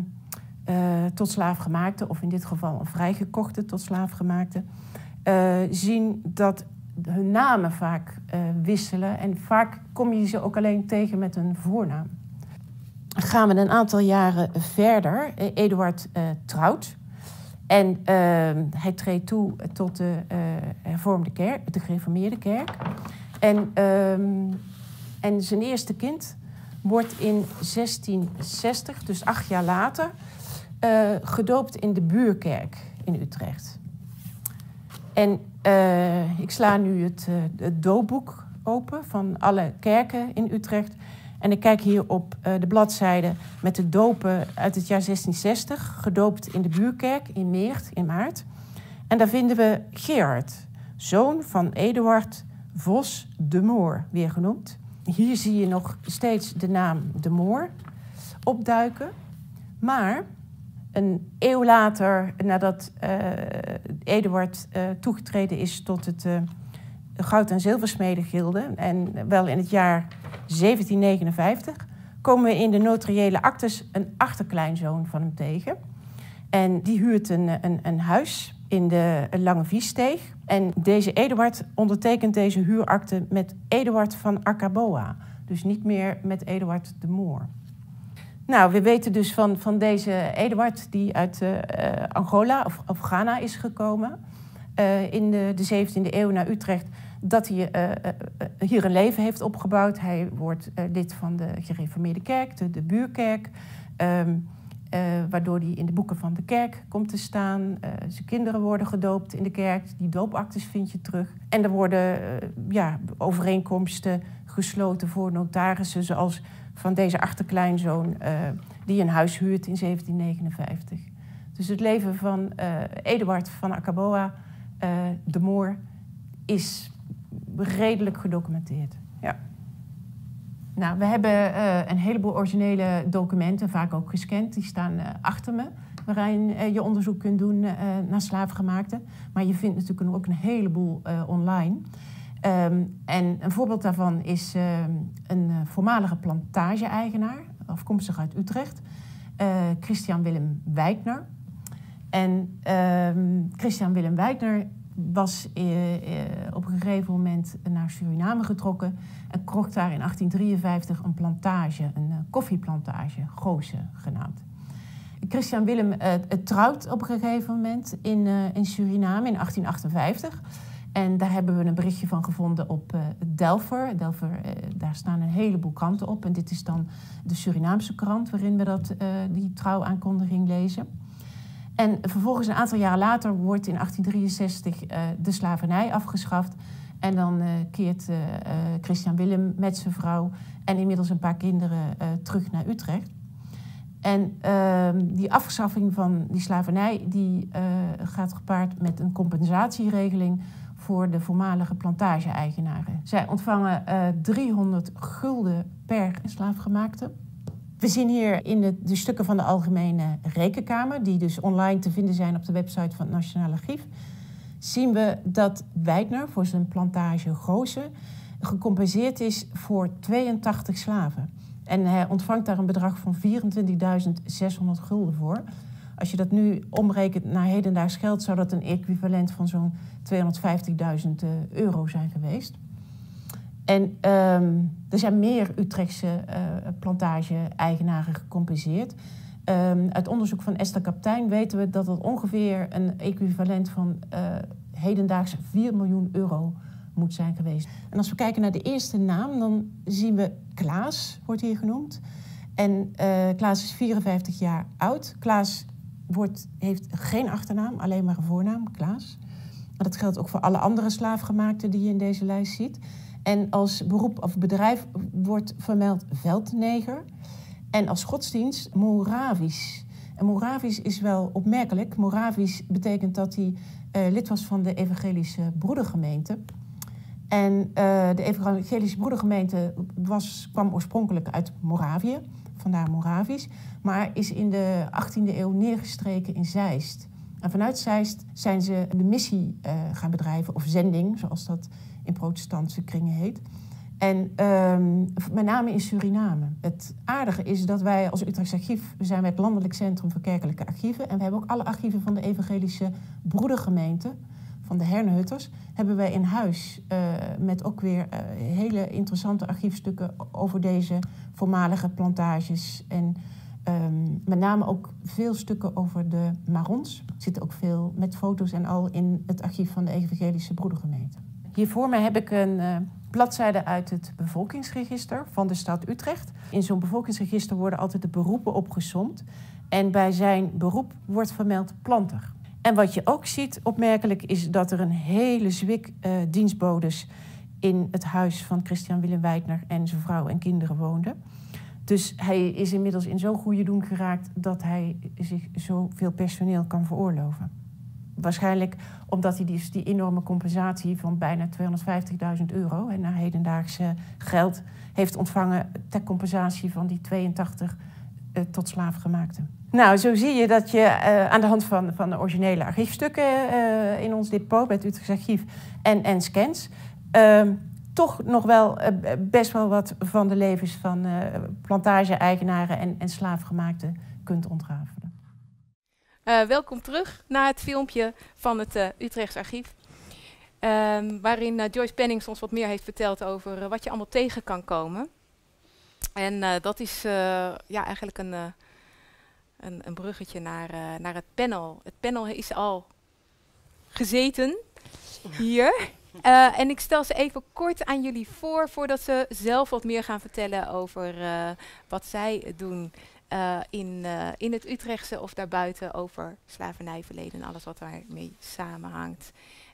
tot slaafgemaakte, of in dit geval een vrijgekochte tot slaafgemaakte, zien dat hun namen vaak wisselen. En vaak kom je ze ook alleen tegen met een voornaam. Gaan we een aantal jaren verder. Eduard trouwt. En hij treedt toe tot de hervormde kerk, de gereformeerde kerk. En zijn eerste kind wordt in 1660, dus 8 jaar later, gedoopt in de Buurkerk in Utrecht. En ik sla nu het doopboek open van alle kerken in Utrecht. En ik kijk hier op de bladzijde met de dopen uit het jaar 1660, gedoopt in de Buurkerk in Meert in maart. En daar vinden we Gerard, zoon van Eduard Vos de Moor, weer genoemd. Hier zie je nog steeds de naam de Moor opduiken. Maar een eeuw later, nadat Eduard toegetreden is tot het Goud- en Zilversmedengilde, en wel in het jaar 1759, komen we in de notariële actes een achterkleinzoon van hem tegen. En die huurt een huis in de Lange Viesteeg. En deze Eduard ondertekent deze huurakte met Eduard van Accaboa. Dus niet meer met Eduard de Moor. Nou, we weten dus van deze Eduard die uit Angola of Ghana is gekomen in de 17e eeuw naar Utrecht, dat hij hier een leven heeft opgebouwd. Hij wordt lid van de gereformeerde kerk, de Buurkerk. waardoor hij in de boeken van de kerk komt te staan. Zijn kinderen worden gedoopt in de kerk. Die doopactes vind je terug. En er worden overeenkomsten gesloten voor notarissen, zoals van deze achterkleinzoon die een huis huurt in 1759. Dus het leven van Eduard van Accaboa, de Moor, is redelijk gedocumenteerd. Ja. Nou, we hebben een heleboel originele documenten, vaak ook gescand. Die staan achter me, waarin je onderzoek kunt doen naar slaafgemaakte. Maar je vindt natuurlijk ook een heleboel online. En een voorbeeld daarvan is een voormalige plantage-eigenaar, afkomstig uit Utrecht, Christian Willem Wijtner. En Christian Willem Wijtner was op een gegeven moment naar Suriname getrokken en kocht daar in 1853 een plantage, een koffieplantage, Gozen genaamd. Christian Willem trouwt op een gegeven moment in Suriname in 1858. En daar hebben we een berichtje van gevonden op Delver. Delver, daar staan een heleboel kranten op. En dit is dan de Surinaamse krant waarin we die trouwaankondiging lezen. En vervolgens, een aantal jaren later, wordt in 1863 de slavernij afgeschaft. En dan keert Christian Willem met zijn vrouw en inmiddels een paar kinderen terug naar Utrecht. En die afschaffing van die slavernij die, gaat gepaard met een compensatieregeling voor de voormalige plantage-eigenaren. Zij ontvangen 300 gulden per slaafgemaakte. We zien hier in de stukken van de Algemene Rekenkamer, die dus online te vinden zijn op de website van het Nationaal Archief, zien we dat Wijtner voor zijn plantage Gozen gecompenseerd is voor 82 slaven. En hij ontvangt daar een bedrag van 24.600 gulden voor. Als je dat nu omrekent naar hedendaags geld, zou dat een equivalent van zo'n 250.000 euro zijn geweest. En er zijn meer Utrechtse plantage-eigenaren gecompenseerd. Uit onderzoek van Esther Kaptein weten we dat het ongeveer een equivalent van hedendaags 4 miljoen euro moet zijn geweest. En als we kijken naar de eerste naam, dan zien we Klaas, wordt hier genoemd. En Klaas is 54 jaar oud. Klaas heeft geen achternaam, alleen maar een voornaam, Klaas. Maar dat geldt ook voor alle andere slaafgemaakten die je in deze lijst ziet. En als beroep of bedrijf wordt vermeld veldneger. En als godsdienst Moravisch. En Moravisch is wel opmerkelijk. Moravisch betekent dat hij lid was van de Evangelische Broedergemeente. En de Evangelische Broedergemeente kwam oorspronkelijk uit Moravië, vandaar Moravisch, maar is in de 18e eeuw neergestreken in Zeist. En vanuit Zeist zijn ze de missie gaan bedrijven, of zending, zoals dat in protestantse kringen heet. En met name in Suriname. Het aardige is dat wij als Utrechts Archief, zijn wij het Landelijk Centrum voor Kerkelijke Archieven, en we hebben ook alle archieven van de Evangelische Broedergemeente, van de Hernehutters, hebben wij in huis met ook weer hele interessante archiefstukken over deze voormalige plantages. En met name ook veel stukken over de Marons. Er zitten ook veel met foto's en al in het archief van de Evangelische Broedergemeente. Hier voor mij heb ik een bladzijde uit het bevolkingsregister van de stad Utrecht. In zo'n bevolkingsregister worden altijd de beroepen opgesomd. En bij zijn beroep wordt vermeld planter. En wat je ook ziet, opmerkelijk, is dat er een hele zwik dienstbodes in het huis van Christian Willem Wijtner en zijn vrouw en kinderen woonden. Dus hij is inmiddels in zo'n goede doen geraakt dat hij zich zoveel personeel kan veroorloven. Waarschijnlijk omdat hij die enorme compensatie van bijna 250.000 euro naar hedendaags geld heeft ontvangen ter compensatie van die 82 tot slaafgemaakten. Nou, zo zie je dat je aan de hand van de originele archiefstukken in ons depot bij het Utrechts Archief en scans toch nog wel best wel wat van de levens van plantage-eigenaren en slaafgemaakten kunt ontrafelen. Welkom terug naar het filmpje van het Utrechts Archief. Waarin Joyce Pennings ons wat meer heeft verteld over wat je allemaal tegen kan komen. En dat is eigenlijk een bruggetje naar het panel. Het panel is al gezeten hier. En ik stel ze even kort aan jullie voor, voordat ze zelf wat meer gaan vertellen over wat zij doen in het Utrechtse of daarbuiten over slavernijverleden en alles wat daarmee samenhangt.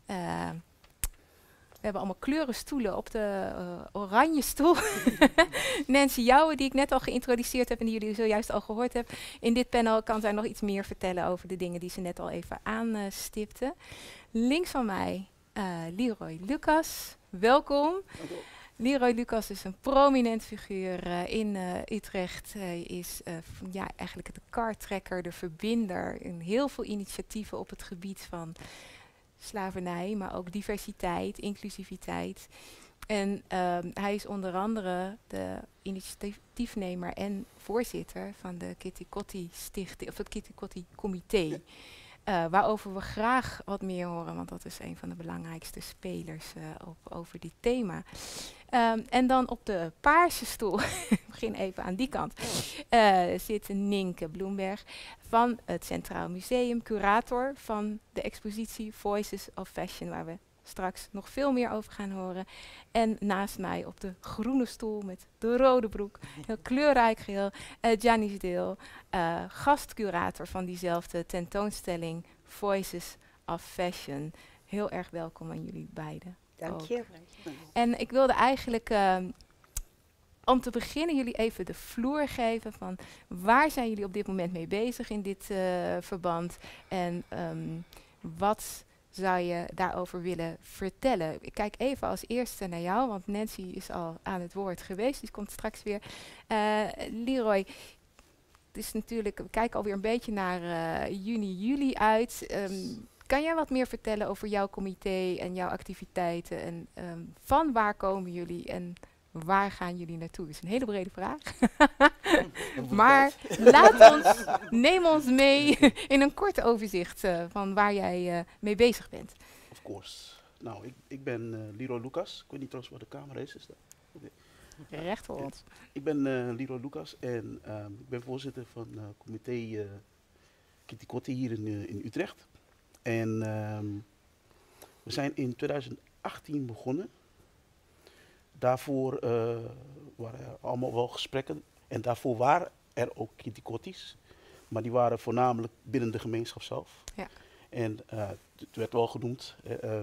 We hebben allemaal kleurenstoelen op de oranje stoel. Nancy Jouwe, die ik net al geïntroduceerd heb en die jullie zojuist al gehoord hebben. In dit panel kan zij nog iets meer vertellen over de dingen die ze net al even aanstipte. Links van mij Leroy Lucas. Welkom. Leroy Lucas is een prominent figuur in Utrecht. Hij is eigenlijk de kartrekker, de verbinder in heel veel initiatieven op het gebied van slavernij, maar ook diversiteit, inclusiviteit. En hij is onder andere de initiatiefnemer en voorzitter van de Kitty Kotti Stichting, of het Kitty Kotti Comité. Waarover we graag wat meer horen, want dat is een van de belangrijkste spelers over dit thema. En dan op de paarse stoel, ik begin even aan die kant, zit Nienke Bloemberg van het Centraal Museum, curator van de expositie Voices of Fashion, waar we straks nog veel meer over gaan horen. En naast mij op de groene stoel met de rode broek, heel kleurrijk geheel, Janice Deel, gastcurator van diezelfde tentoonstelling Voices of Fashion. Heel erg welkom aan jullie beiden. Dank je. En ik wilde eigenlijk om te beginnen jullie even de vloer geven van waar zijn jullie op dit moment mee bezig in dit verband en wat zou je daarover willen vertellen? Ik kijk even als eerste naar jou, want Nancy is al aan het woord geweest, die komt straks weer. Leroy, het is natuurlijk, we kijken alweer een beetje naar juni, juli uit. Kan jij wat meer vertellen over jouw comité en jouw activiteiten? En van waar komen jullie en waar gaan jullie naartoe? Dat is een hele brede vraag. Maar neem ons mee in een kort overzicht van waar jij mee bezig bent. Of course. Nou, ik ben Leroy Lucas. Ik weet niet trouwens waar de camera is. Is dat? Okay. Recht voor ons. Ik ben Leroy Lucas en ik ben voorzitter van het comité Kitty Kotti hier in Utrecht. En we zijn in 2018 begonnen. Daarvoor waren er allemaal wel gesprekken. En daarvoor waren er ook Kitty Kottis. Maar die waren voornamelijk binnen de gemeenschap zelf. Ja. En het werd wel genoemd.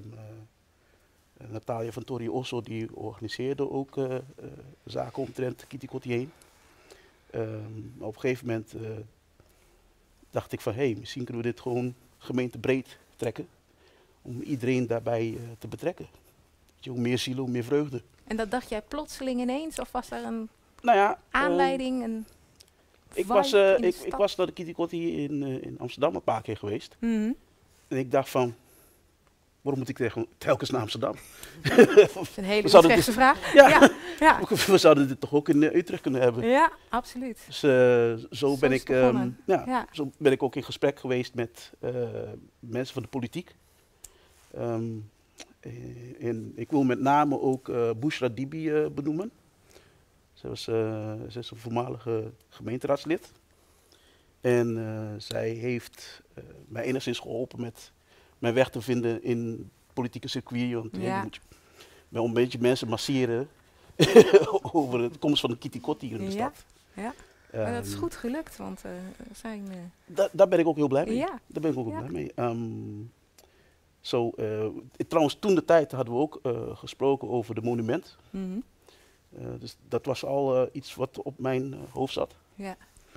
Natalia van Torri Osso die organiseerde ook zaken omtrent Kitty Kotti heen. Op een gegeven moment dacht ik van misschien kunnen we dit gewoon gemeentebreed trekken. Om iedereen daarbij te betrekken. Hoe meer zielen, hoe meer vreugde. En dat dacht jij plotseling ineens? Of was er een aanleiding? Ik was naar de Kitty Kotti in Amsterdam een paar keer geweest. En ik dacht van, waarom moet ik telkens naar Amsterdam? Dat is een hele slechte vraag. Ja. We zouden dit toch ook in Utrecht kunnen hebben. Ja, absoluut. Dus zo ben ik ook in gesprek geweest met mensen van de politiek. En ik wil met name ook Bushra Dibi benoemen. Zij is een voormalige gemeenteraadslid. En zij heeft mij enigszins geholpen met mijn weg te vinden in het politieke circuit. Want je moet wel een beetje mensen masseren over de komst van de Kitty Kotti hier in de stad. Ja. Maar dat is goed gelukt, want daar ben ik ook heel blij mee. Ja. Daar ben ik ook heel blij mee. Trouwens, toen de tijd hadden we ook gesproken over de monument. Dus dat was al iets wat op mijn hoofd zat. Ja.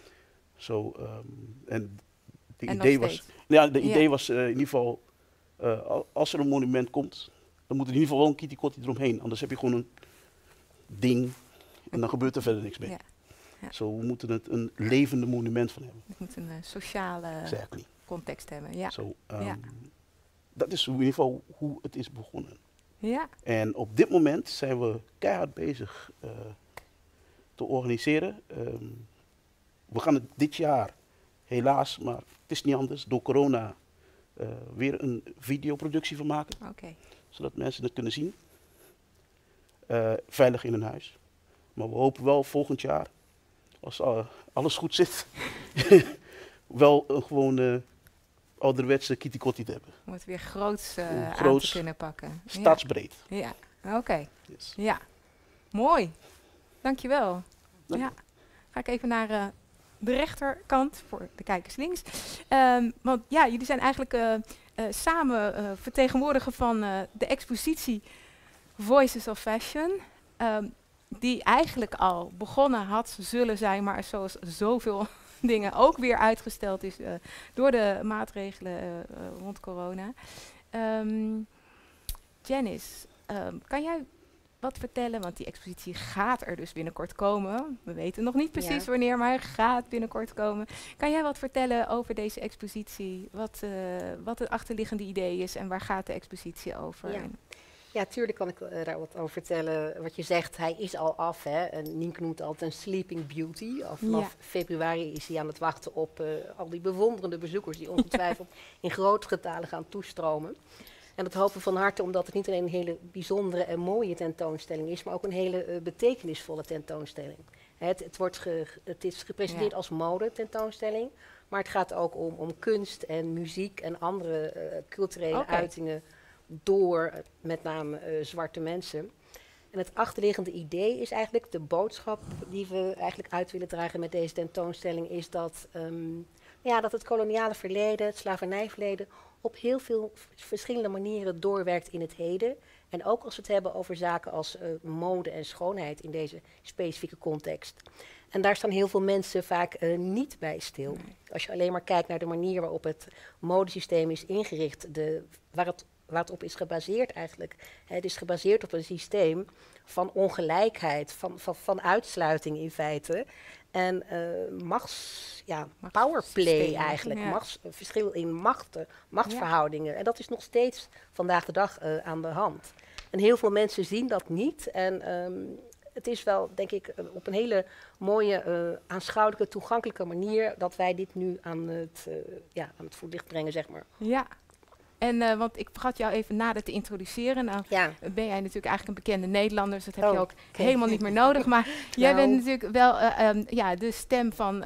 En het idee was in ieder geval, als er een monument komt, dan moet er in ieder geval wel een Kitty Kotti eromheen. Anders heb je gewoon een ding en dan gebeurt er verder niks mee. We moeten het een levende monument van hebben. Het moet een sociale context hebben. Ja. Dat is in ieder geval hoe het is begonnen. Ja. En op dit moment zijn we keihard bezig te organiseren. We gaan het dit jaar, helaas, maar het is niet anders, door corona weer een videoproductie van maken. Zodat mensen het kunnen zien. Veilig in hun huis. Maar we hopen wel volgend jaar, als alles goed zit, wel een gewone ouderwetse Kitty Kotti te hebben. Om het weer groots aan te kunnen pakken. Stadsbreed. Ja, oké. Yes. Ja, mooi. Dankjewel. Ja. Ga ik even naar de rechterkant voor de kijkers links. Want ja, jullie zijn eigenlijk samen vertegenwoordiger van de expositie Voices of Fashion. Die eigenlijk al begonnen had zullen zijn, maar zoals zoveel dingen ook weer uitgesteld is door de maatregelen rond corona. Janice, kan jij wat vertellen? Want die expositie gaat er dus binnenkort komen. We weten nog niet precies wanneer, maar gaat binnenkort komen. Kan jij wat vertellen over deze expositie? Wat het achterliggende idee is en waar gaat de expositie over? Ja, tuurlijk kan ik daar wat over vertellen. Wat je zegt, hij is al af. Hè? En Nienke noemt het altijd een sleeping beauty. Al vanaf februari is hij aan het wachten op al die bewonderende bezoekers die ongetwijfeld in grote getalen gaan toestromen. En dat hopen we van harte, omdat het niet alleen een hele bijzondere en mooie tentoonstelling is, maar ook een hele betekenisvolle tentoonstelling. Het is gepresenteerd als mode-tentoonstelling, maar het gaat ook om kunst en muziek en andere culturele uitingen door met name zwarte mensen. En het achterliggende idee is eigenlijk, de boodschap die we eigenlijk uit willen dragen met deze tentoonstelling, is dat, dat het koloniale verleden, het slavernijverleden, op heel veel verschillende manieren doorwerkt in het heden. En ook als we het hebben over zaken als mode en schoonheid in deze specifieke context. En daar staan heel veel mensen vaak niet bij stil. Nee. Als je alleen maar kijkt naar de manier waarop het modesysteem is ingericht, waar het op is gebaseerd eigenlijk. Het is gebaseerd op een systeem van ongelijkheid, van uitsluiting in feite. En powerplay eigenlijk, verschil in machtsverhoudingen. En dat is nog steeds vandaag de dag aan de hand. En heel veel mensen zien dat niet. En het is wel, denk ik, op een hele mooie, aanschouwelijke, toegankelijke manier dat wij dit nu aan het voetlicht brengen, zeg maar. Ja. En want ik vergat jou even nader te introduceren. Nou ben jij natuurlijk eigenlijk een bekende Nederlander, dus dat heb je ook helemaal niet meer nodig. Maar jij bent natuurlijk wel de stem van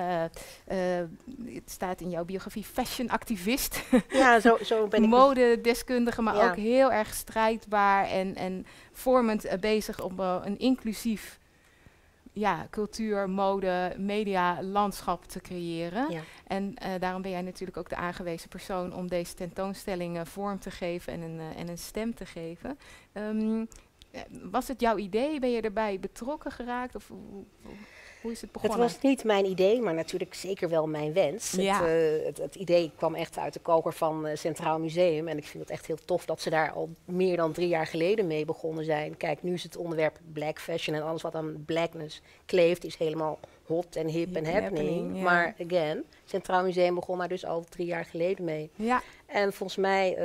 het staat in jouw biografie, fashion-activist. Ja, zo ben ik. Modedeskundige, maar ook heel erg strijdbaar en vormend bezig om een inclusief cultuur, mode, media, landschap te creëren. Ja. En daarom ben jij natuurlijk ook de aangewezen persoon om deze tentoonstelling vorm te geven en een stem te geven. Was het jouw idee? Ben je erbij betrokken geraakt? Of hoe is het begonnen? Het was niet mijn idee, maar natuurlijk zeker wel mijn wens. Ja. Het idee kwam echt uit de koker van Centraal Museum. En ik vind het echt heel tof dat ze daar al meer dan 3 jaar geleden mee begonnen zijn. Kijk, nu is het onderwerp black fashion en alles wat aan blackness kleeft is helemaal hot en hip en happening. Maar again, Centraal Museum begon daar dus al 3 jaar geleden mee. Ja. En volgens mij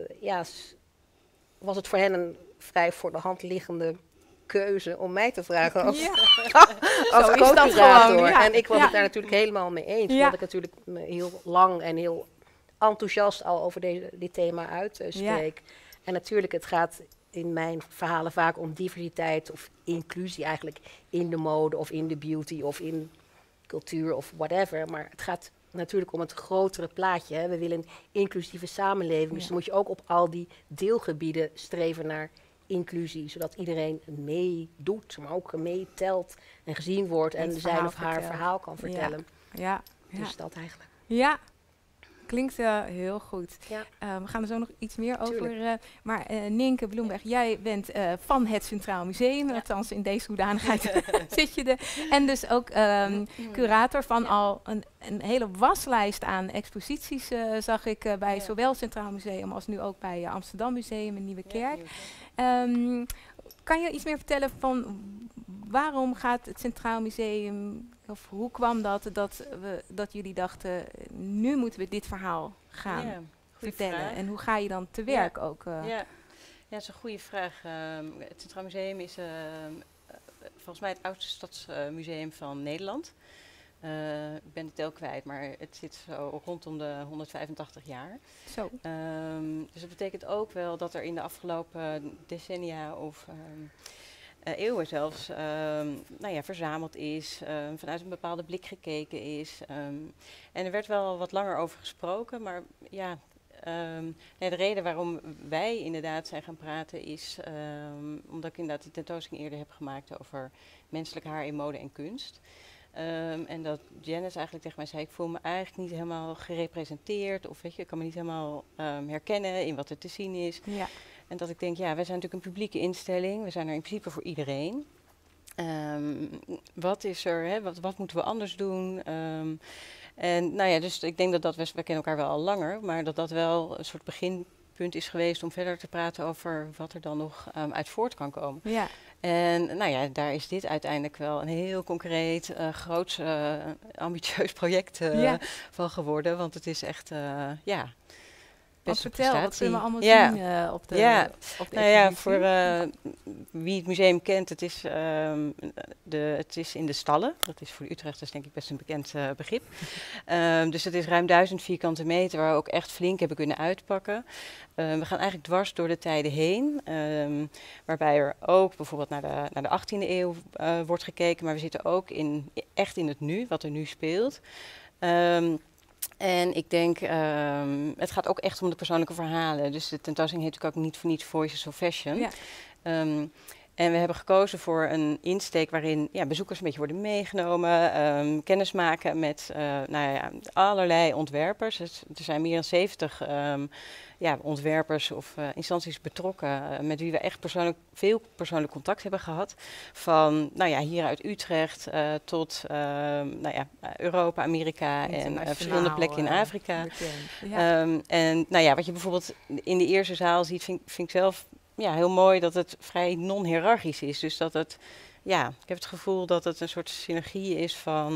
was het voor hen een vrij voor de hand liggende keuze om mij te vragen als co-curator. En ik was het daar natuurlijk helemaal mee eens. Omdat ik natuurlijk me heel lang en heel enthousiast al over dit thema uitspreek. En natuurlijk, het gaat in mijn verhalen vaak om diversiteit of inclusie eigenlijk in de mode of in de beauty of in cultuur of whatever. Maar het gaat natuurlijk om het grotere plaatje. Hè. We willen een inclusieve samenleving. Dus dan moet je ook op al die deelgebieden streven naar inclusie, zodat iedereen meedoet, maar ook meetelt en gezien wordt en zijn of haar verhaal kan vertellen. Dus dat eigenlijk. Ja, klinkt heel goed. Ja. We gaan er zo nog iets meer over. Maar Nienke Bloemberg, jij bent van het Centraal Museum, althans in deze hoedanigheid zit je er. En dus ook curator van al een hele waslijst aan exposities, zag ik bij zowel Centraal Museum als nu ook bij Amsterdam Museum in Nieuwekerk. Kan je iets meer vertellen van waarom gaat het Centraal Museum, of hoe kwam dat jullie dachten, nu moeten we dit verhaal gaan vertellen? Vraag. En hoe ga je dan te werk ook? Ja, dat is een goede vraag. Het Centraal Museum is volgens mij het oudste stadsmuseum van Nederland. Ik ben de tel kwijt, maar het zit zo rondom de 185 jaar. Zo. Dus dat betekent ook wel dat er in de afgelopen decennia of eeuwen zelfs verzameld is, vanuit een bepaalde blik gekeken is. En er werd wel wat langer over gesproken, maar de reden waarom wij inderdaad zijn gaan praten is omdat ik inderdaad die tentoonstelling eerder heb gemaakt over menselijk haar in mode en kunst. En dat Janice eigenlijk tegen mij zei, ik voel me eigenlijk niet helemaal gerepresenteerd. Of weet je, ik kan me niet helemaal herkennen in wat er te zien is. Ja. En dat ik denk, ja, wij zijn natuurlijk een publieke instelling. We zijn er in principe voor iedereen. Wat is er, hè? Wat moeten we anders doen? En nou ja, dus ik denk dat we kennen elkaar wel al langer, maar dat wel een soort beginpunt is geweest om verder te praten over wat er dan nog uit voort kan komen. Ja. En nou ja, daar is dit uiteindelijk wel een heel concreet, groots, ambitieus project van geworden. Want het is echt, best Vertel, wat kunnen we allemaal zien op de op de nou ja, expositie? voor wie het museum kent, het is in de Stallen. Dat is voor de Utrechters denk ik best een bekend begrip. Dus het is ruim 1000 vierkante meter waar we ook echt flink hebben kunnen uitpakken. We gaan eigenlijk dwars door de tijden heen. Waarbij er ook bijvoorbeeld naar de 18e eeuw wordt gekeken. Maar we zitten ook echt in het nu, wat er nu speelt. En ik denk, het gaat ook echt om de persoonlijke verhalen. Dus de tentoonstelling heet natuurlijk ook niet voor niets Voices of Fashion. Ja. En we hebben gekozen voor een insteek waarin bezoekers een beetje worden meegenomen, kennis maken met allerlei ontwerpers. Dus er zijn meer dan 70 ontwerpers of instanties betrokken met wie we echt veel persoonlijk contact hebben gehad. Van hier uit Utrecht tot Europa, Amerika en verschillende plekken in Afrika. En wat je bijvoorbeeld in de eerste zaal ziet, vind ik zelf heel mooi dat het vrij non-hierarchisch is. Dus dat het, ik heb het gevoel dat het een soort synergie is van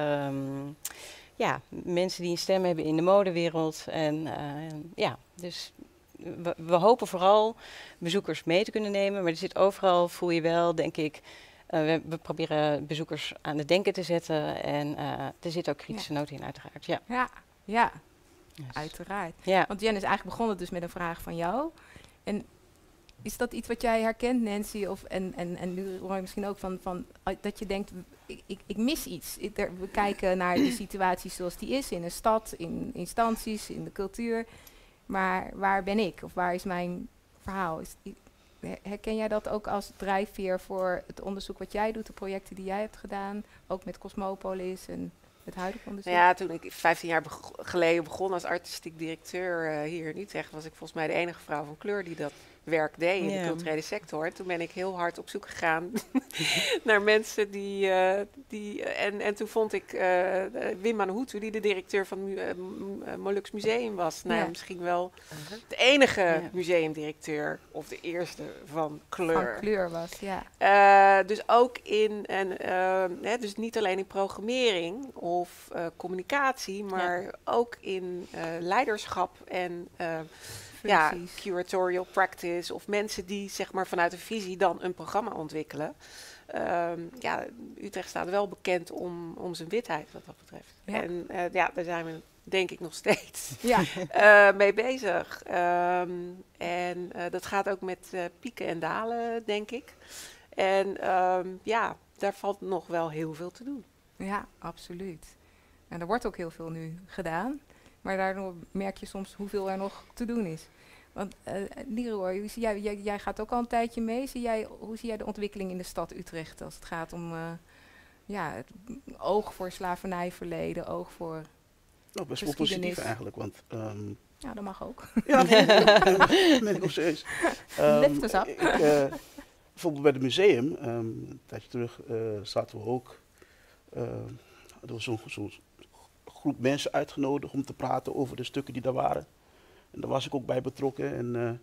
mensen die een stem hebben in de modewereld. En dus we hopen vooral bezoekers mee te kunnen nemen. Maar er zit overal, voel je wel, denk ik, we proberen bezoekers aan het denken te zetten. En er zit ook kritische noten in, uiteraard. Ja. Yes. Uiteraard. Ja. Want Jen is eigenlijk begonnen dus met een vraag van jou. En is dat iets wat jij herkent, Nancy? En nu hoor je misschien ook van dat je denkt, ik mis iets. We kijken naar de situatie zoals die is in een stad, in instanties, in de cultuur. Maar waar ben ik? Of waar is mijn verhaal? Herken jij dat ook als drijfveer voor het onderzoek wat jij doet, de projecten die jij hebt gedaan, ook met Cosmopolis en het huidige onderzoek? Nou ja, toen ik 15 jaar geleden begon als artistiek directeur hier in Utrecht, was ik volgens mij de enige vrouw van kleur die dat werk deed in de culturele sector. Toen ben ik heel hard op zoek gegaan naar mensen en toen vond ik Wim Manuhutu, die de directeur van Molux Museum was. Nou, misschien wel de enige museumdirecteur of de eerste van kleur. Van kleur was, ja. Dus ook dus niet alleen in programmering of communicatie, maar ook in leiderschap en curatorial practice of mensen die zeg maar vanuit een visie dan een programma ontwikkelen. Utrecht staat wel bekend om zijn witheid wat dat betreft. Ja. En daar zijn we denk ik nog steeds mee bezig. En dat gaat ook met pieken en dalen, denk ik. En daar valt nog wel heel veel te doen. Ja, absoluut. En er wordt ook heel veel nu gedaan. Maar daardoor merk je soms hoeveel er nog te doen is. Want Leroy, jij gaat ook al een tijdje mee. Hoe zie jij de ontwikkeling in de stad Utrecht als het gaat om het oog voor slavernijverleden, oog voor best wel positief eigenlijk, want... ja, dat mag ook. Ja, dat ben ik ook serieus. Lift us up. Bijvoorbeeld bij het museum, een tijdje terug zaten we ook... er was zo'n groep mensen uitgenodigd om te praten over de stukken die daar waren. En daar was ik ook bij betrokken. En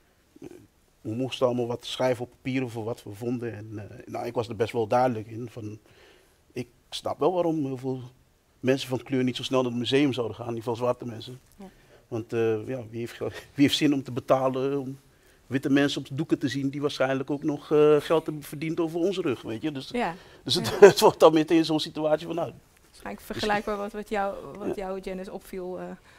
we moesten allemaal wat schrijven op papier over wat we vonden. En ik was er best wel duidelijk in. Ik snap wel waarom heel veel mensen van kleur niet zo snel naar het museum zouden gaan. In ieder geval zwarte mensen. Ja. Want wie heeft zin om te betalen om witte mensen op de doeken te zien die waarschijnlijk ook nog geld hebben verdiend over onze rug, weet je. Dus het wordt dan meteen zo'n situatie van eigenlijk vergelijkbaar wat jou, Janice, opviel.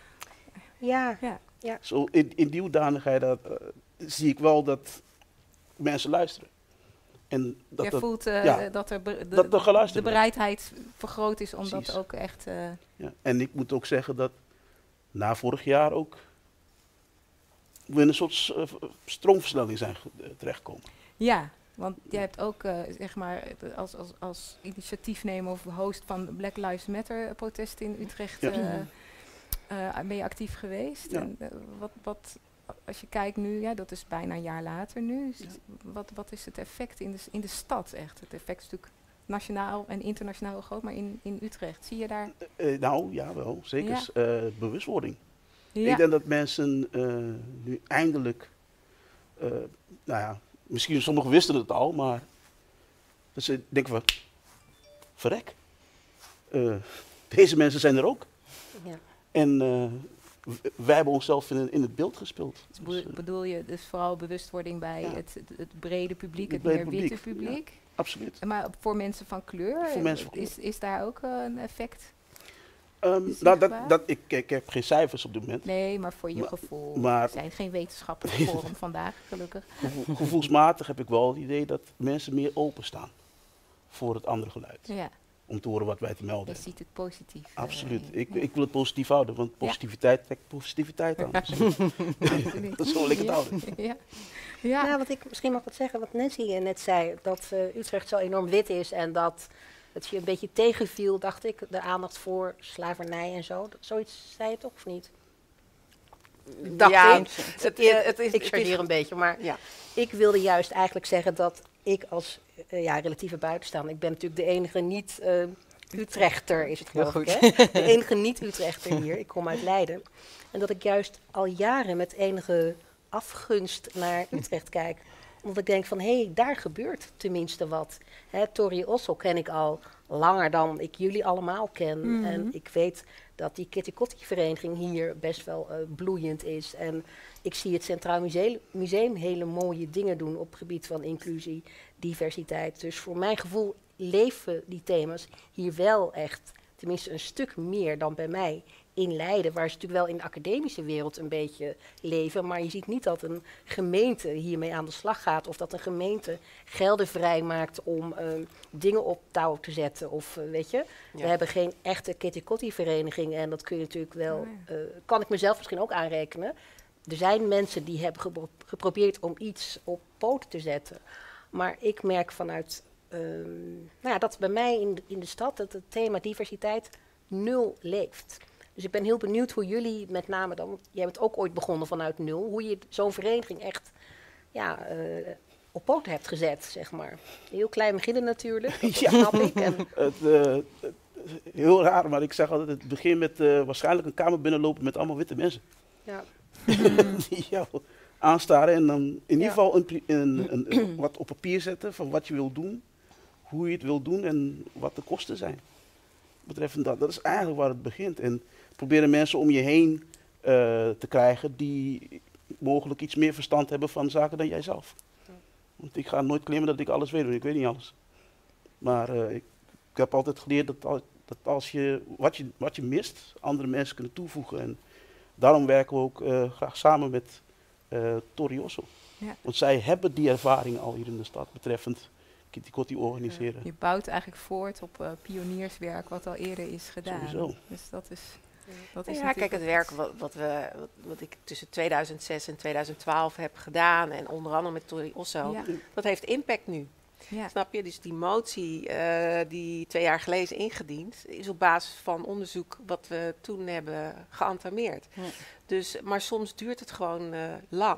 Ja. Zo in die hoedanigheid zie ik wel dat mensen luisteren. En dat je voelt dat de bereidheid vergroot is om dat ook echt... Ja. En ik moet ook zeggen dat na vorig jaar ook we in een soort stroomversnelling zijn terechtgekomen. Ja, Want jij hebt ook, zeg maar, als initiatiefnemer of host van Black Lives Matter protesten in Utrecht, ben je actief geweest. Ja. En, wat, als je kijkt nu, ja, dat is bijna een jaar later nu, wat is het effect in de stad echt? Het effect is natuurlijk nationaal en internationaal groot, maar in Utrecht, zie je daar? Nou, ja wel, zeker. Bewustwording. Ja. Ik denk dat mensen nu eindelijk, misschien sommigen wisten het al, maar dat ze denken van, verrek, deze mensen zijn er ook. Ja. En wij hebben onszelf in het beeld gespeeld. Dus bedoel je dus vooral bewustwording bij het brede publiek, het brede meer witte publiek? Ja, absoluut. Maar voor mensen van kleur, Voor mensen van kleur. Is daar ook een effect? Ik heb geen cijfers op dit moment. Nee, maar voor je gevoel. Maar er zijn geen wetenschappelijke forum vandaag, gelukkig. Gevoelsmatig heb ik wel het idee dat mensen meer openstaan voor het andere geluid. Ja. Om te horen wat wij te melden. Je ziet het positief. Absoluut. Ik wil het positief houden, want positiviteit trekt positiviteit aan. Dat zo wil ik het houden. Ja. Nou, wat ik misschien mag wat zeggen, wat Nancy net zei, dat Utrecht zo enorm wit is en dat het je een beetje tegenviel, dacht ik, de aandacht voor slavernij en zo. Zoiets zei je toch, of niet? Dacht ik. Ik chargeer een beetje, maar ik wilde juist eigenlijk zeggen dat ik als relatieve buitenstaander, ik ben natuurlijk de enige niet-Utrechter, is het geloof ik, hè? De enige niet-Utrechter hier, ik kom uit Leiden. En dat ik juist al jaren met enige afgunst naar Utrecht kijk. Omdat ik denk van, hé, daar gebeurt tenminste wat. Tori Ossel ken ik al langer dan ik jullie allemaal ken. Mm-hmm. En ik weet dat die Kitty Kotti vereniging hier best wel bloeiend is. En ik zie het Centraal Museum hele mooie dingen doen op het gebied van inclusie, diversiteit. Dus voor mijn gevoel leven die thema's hier wel echt, tenminste een stuk meer dan bij mij in Leiden, waar ze natuurlijk wel in de academische wereld een beetje leven, maar je ziet niet dat een gemeente hiermee aan de slag gaat of dat een gemeente gelden vrijmaakt om dingen op touw te zetten. Of weet je, we hebben geen echte Kitty Kotti vereniging en dat kun je natuurlijk wel, kan ik mezelf misschien ook aanrekenen. Er zijn mensen die hebben geprobeerd om iets op poten te zetten, maar ik merk vanuit dat bij mij in de stad het thema diversiteit nul leeft. Dus ik ben heel benieuwd hoe jullie met name dan, want jij bent ook ooit begonnen vanuit nul, hoe je zo'n vereniging echt op poten hebt gezet, zeg maar. Heel klein beginnen natuurlijk, dat snap ik. En heel raar, maar ik zeg altijd, het begint met waarschijnlijk een kamer binnenlopen met allemaal witte mensen. Ja. Die jou aanstaren en dan in ieder geval wat op papier zetten van wat je wil doen, hoe je het wil doen en wat de kosten zijn. Betreffend dat is eigenlijk waar het begint. En proberen mensen om je heen te krijgen die mogelijk iets meer verstand hebben van zaken dan jijzelf. Want ik ga nooit claimen dat ik alles weet, want ik weet niet alles. Maar ik heb altijd geleerd dat als je wat je mist, andere mensen kunnen toevoegen. En daarom werken we ook graag samen met Tori Ossel. Ja. Want zij hebben die ervaring al hier in de stad betreffend Kitty Kotti organiseren. Je bouwt eigenlijk voort op pionierswerk wat al eerder is gedaan. Sowieso. Dus dat is... Kijk, het werk wat ik tussen 2006 en 2012 heb gedaan, en onder andere met Tori Ossel, dat heeft impact nu. Ja. Snap je? Dus die motie die 2 jaar geleden is ingediend, is op basis van onderzoek wat we toen hebben geëntameerd. Ja. Dus, maar soms duurt het gewoon lang.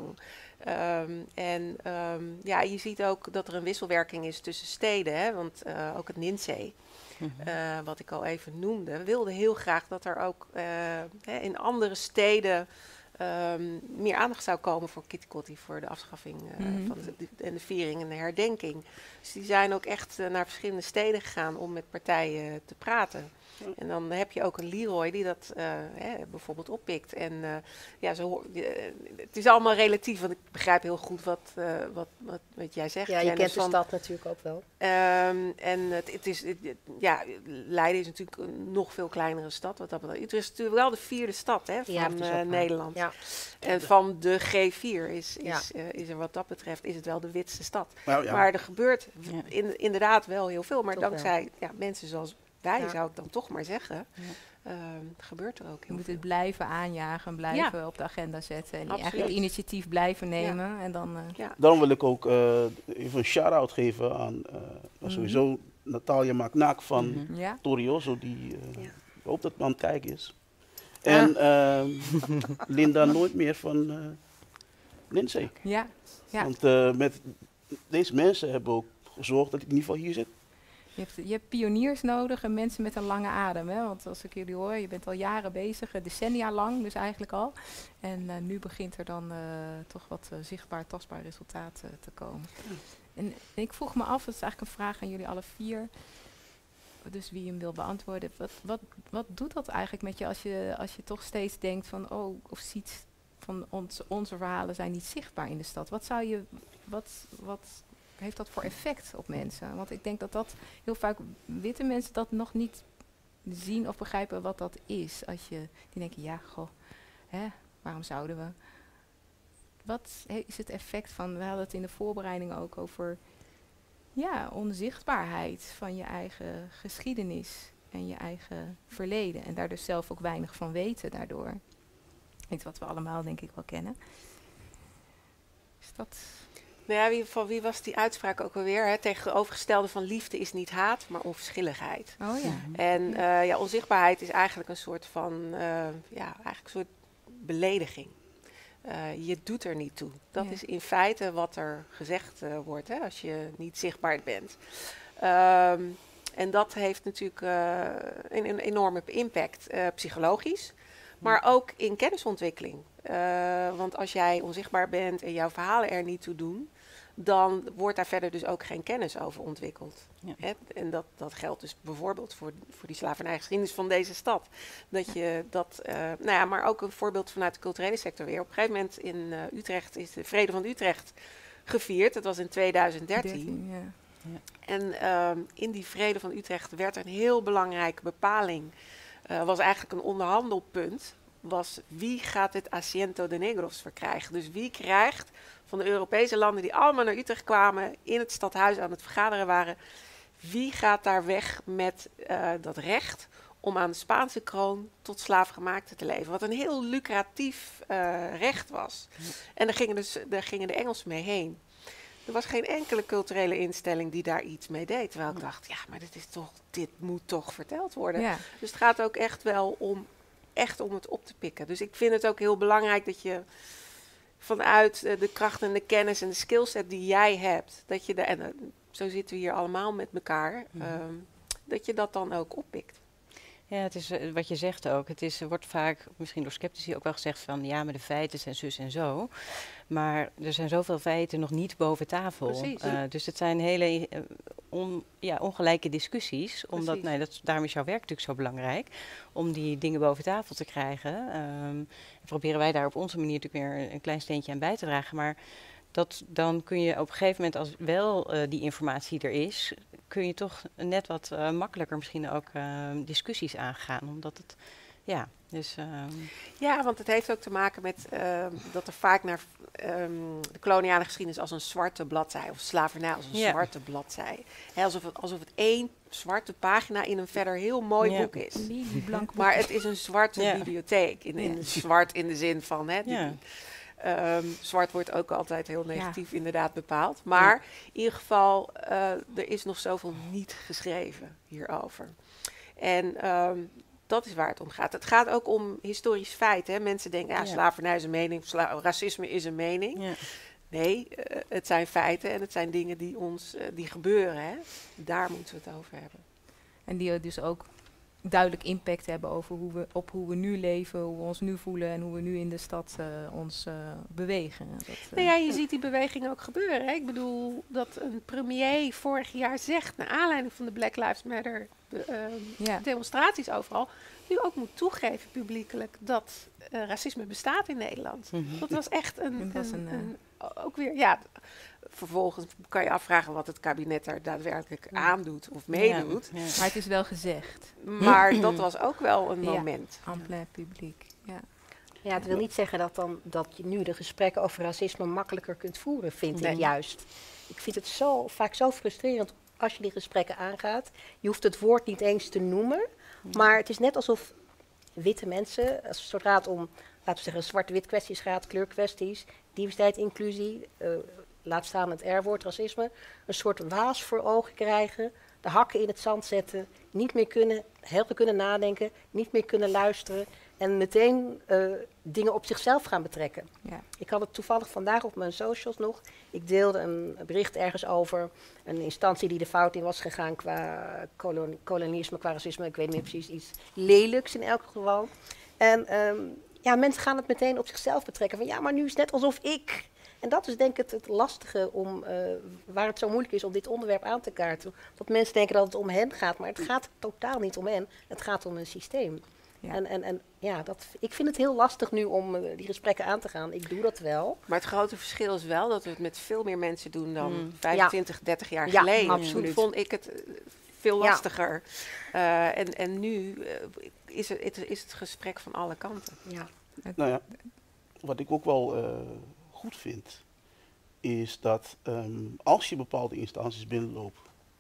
Je ziet ook dat er een wisselwerking is tussen steden, hè? Want ook het NINSEE, wat ik al even noemde, wilde heel graag dat er ook in andere steden meer aandacht zou komen voor Kitty Kotti, voor de afschaffing en de viering en de herdenking. Dus die zijn ook echt naar verschillende steden gegaan om met partijen te praten. Ja. En dan heb je ook een Leroy die dat bijvoorbeeld oppikt. En het is allemaal relatief, want ik begrijp heel goed wat jij zegt. Ja, je kent de stad natuurlijk ook wel. Leiden is natuurlijk een nog veel kleinere stad. Utrecht is natuurlijk wel de 4e stad van Nederland. Ja. En van de G4 is er wat dat betreft is het wel de witste stad. Maar er gebeurt inderdaad wel heel veel. Maar dankzij mensen zoals bij, Ja. zou ik dan toch maar zeggen. Gebeurt er ook Je heel moet veel. het blijven aanjagen, blijven op de agenda zetten. En eigenlijk Absoluut. initiatief blijven nemen. En dan, Daarom wil ik ook even een shout-out geven aan sowieso Natalia Maknaak van ja. Torioso, die Ja. ik hoop dat het aan het kijken is. En Linda nooit meer van Lindsay. Ja. Ja. Want met deze mensen hebben ook gezorgd dat ik in ieder geval hier zit. Je hebt pioniers nodig en mensen met een lange adem. Hè? Want als ik jullie hoor, je bent al jaren bezig, decennia lang dus eigenlijk al. En nu begint er dan toch wat zichtbaar, tastbaar resultaat te komen. En ik vroeg me af, dat is eigenlijk een vraag aan jullie alle vier. Dus wie hem wil beantwoorden. Wat doet dat eigenlijk met je als je toch steeds denkt van, of ziet van onze verhalen zijn niet zichtbaar in de stad. Wat heeft dat voor effect op mensen? Want ik denk dat heel vaak witte mensen dat nog niet zien of begrijpen wat dat is. Als die denken, ja, goh, waarom zouden we? Wat is het effect van, we hadden het in de voorbereiding ook over onzichtbaarheid van je eigen geschiedenis en je eigen verleden. En daar dus zelf ook weinig van weten daardoor. Iets wat we allemaal denk ik wel kennen. Is dat... Nou ja, van wie was die uitspraak ook alweer? Hè? Tegenovergestelde van liefde is niet haat, maar onverschilligheid. Oh ja. En onzichtbaarheid is eigenlijk een soort van, eigenlijk een soort belediging. Je doet er niet toe. Dat is in feite wat er gezegd wordt, hè, als je niet zichtbaar bent. En dat heeft natuurlijk een enorme impact, psychologisch, maar ook in kennisontwikkeling. Want als jij onzichtbaar bent en jouw verhalen er niet toe doen, dan wordt daar verder dus ook geen kennis over ontwikkeld. Ja. Hè? En dat geldt dus bijvoorbeeld voor die slavernijgeschiedenis van deze stad. Dat je dat, maar ook een voorbeeld vanuit de culturele sector weer. Op een gegeven moment in Utrecht is de Vrede van Utrecht gevierd. Dat was in 2013. Ja. En in die Vrede van Utrecht werd een heel belangrijke bepaling. Was eigenlijk een onderhandelpunt. Was wie gaat het Asiento de Negros verkrijgen? Dus wie krijgt van de Europese landen die allemaal naar Utrecht kwamen, in het stadhuis aan het vergaderen waren, wie gaat daar weg met dat recht om aan de Spaanse kroon tot slaafgemaakte te leven? Wat een heel lucratief recht was. En daar gingen de Engelsen mee heen. Er was geen enkele culturele instelling die daar iets mee deed. Terwijl ik dacht, ja, maar dit moet toch verteld worden. Ja. Dus het gaat ook echt wel om het op te pikken. Dus ik vind het ook heel belangrijk dat je vanuit de kracht en de kennis en de skillset die jij hebt, dat je zo zitten we hier allemaal met elkaar, dat je dat dan ook oppikt. Ja, het is wat je zegt ook. Wordt vaak, misschien door sceptici ook wel gezegd van, ja, maar de feiten zijn zus en zo. Maar er zijn zoveel feiten nog niet boven tafel. Precies. Dus het zijn hele ongelijke discussies. Omdat, daarom is jouw werk natuurlijk zo belangrijk. Om die dingen boven tafel te krijgen. Proberen wij daar op onze manier natuurlijk weer een klein steentje aan bij te dragen. Maar dan kun je op een gegeven moment, als wel die informatie er is, kun je toch net wat makkelijker misschien ook discussies aangaan. Omdat het, Ja, want het heeft ook te maken met dat er vaak naar de koloniale geschiedenis als een zwarte bladzij, of slavernij als een zwarte bladzij. Hè, alsof het één zwarte pagina in een verder heel mooi boek is. Maar het is een zwarte bibliotheek. Zwart in de zin van, zwart wordt ook altijd heel negatief inderdaad bepaald. Maar in ieder geval, er is nog zoveel niet geschreven hierover. En dat is waar het om gaat. Het gaat ook om historisch feit. Hè? Mensen denken, slavernij is een mening, racisme is een mening. Ja. Nee, het zijn feiten en het zijn dingen die gebeuren. Hè? Daar moeten we het over hebben. En die dus ook duidelijk impact hebben over hoe we nu leven, hoe we ons nu voelen en hoe we nu in de stad ons bewegen. Je ziet die beweging ook gebeuren. Hè? Ik bedoel dat een premier vorig jaar zegt, naar aanleiding van de Black Lives Matter demonstraties overal, nu ook moet toegeven publiekelijk dat racisme bestaat in Nederland. Dat was echt ook weer, vervolgens kan je afvragen wat het kabinet er daadwerkelijk aandoet of meedoet. Ja. Maar het is wel gezegd. Maar dat was ook wel een moment. En plein publiek, Ja, het wil niet zeggen dat je nu de gesprekken over racisme makkelijker kunt voeren, vind ik juist. Ik vind het vaak zo frustrerend als je die gesprekken aangaat. Je hoeft het woord niet eens te noemen. Maar het is net alsof witte mensen, zodra het om, laten we zeggen, zwart-wit kwesties gaat, kleurkwesties, diversiteit, inclusie, laat staan het R-woord, racisme, een soort waas voor ogen krijgen, de hakken in het zand zetten, niet meer helder kunnen nadenken, niet meer kunnen luisteren en meteen dingen op zichzelf gaan betrekken. Ja. Ik had het toevallig vandaag op mijn socials nog. Ik deelde een bericht ergens over een instantie die de fout in was gegaan qua kolonialisme, qua racisme. Ik weet niet precies, iets lelijks in elk geval. En mensen gaan het meteen op zichzelf betrekken. Van ja, maar nu is het net alsof ik. En dat is denk ik het lastige waar het zo moeilijk is om dit onderwerp aan te kaarten. Dat mensen denken dat het om hen gaat, maar het gaat totaal niet om hen. Het gaat om een systeem. Ja. Ik vind het heel lastig nu om die gesprekken aan te gaan. Ik doe dat wel. Maar het grote verschil is wel dat we het met veel meer mensen doen dan 25, 30 jaar geleden. Absoluut. Toen vond ik het veel lastiger. En nu is het gesprek van alle kanten. Ja. Nou ja, wat ik ook wel goed vind, is dat als je bepaalde instanties binnenloopt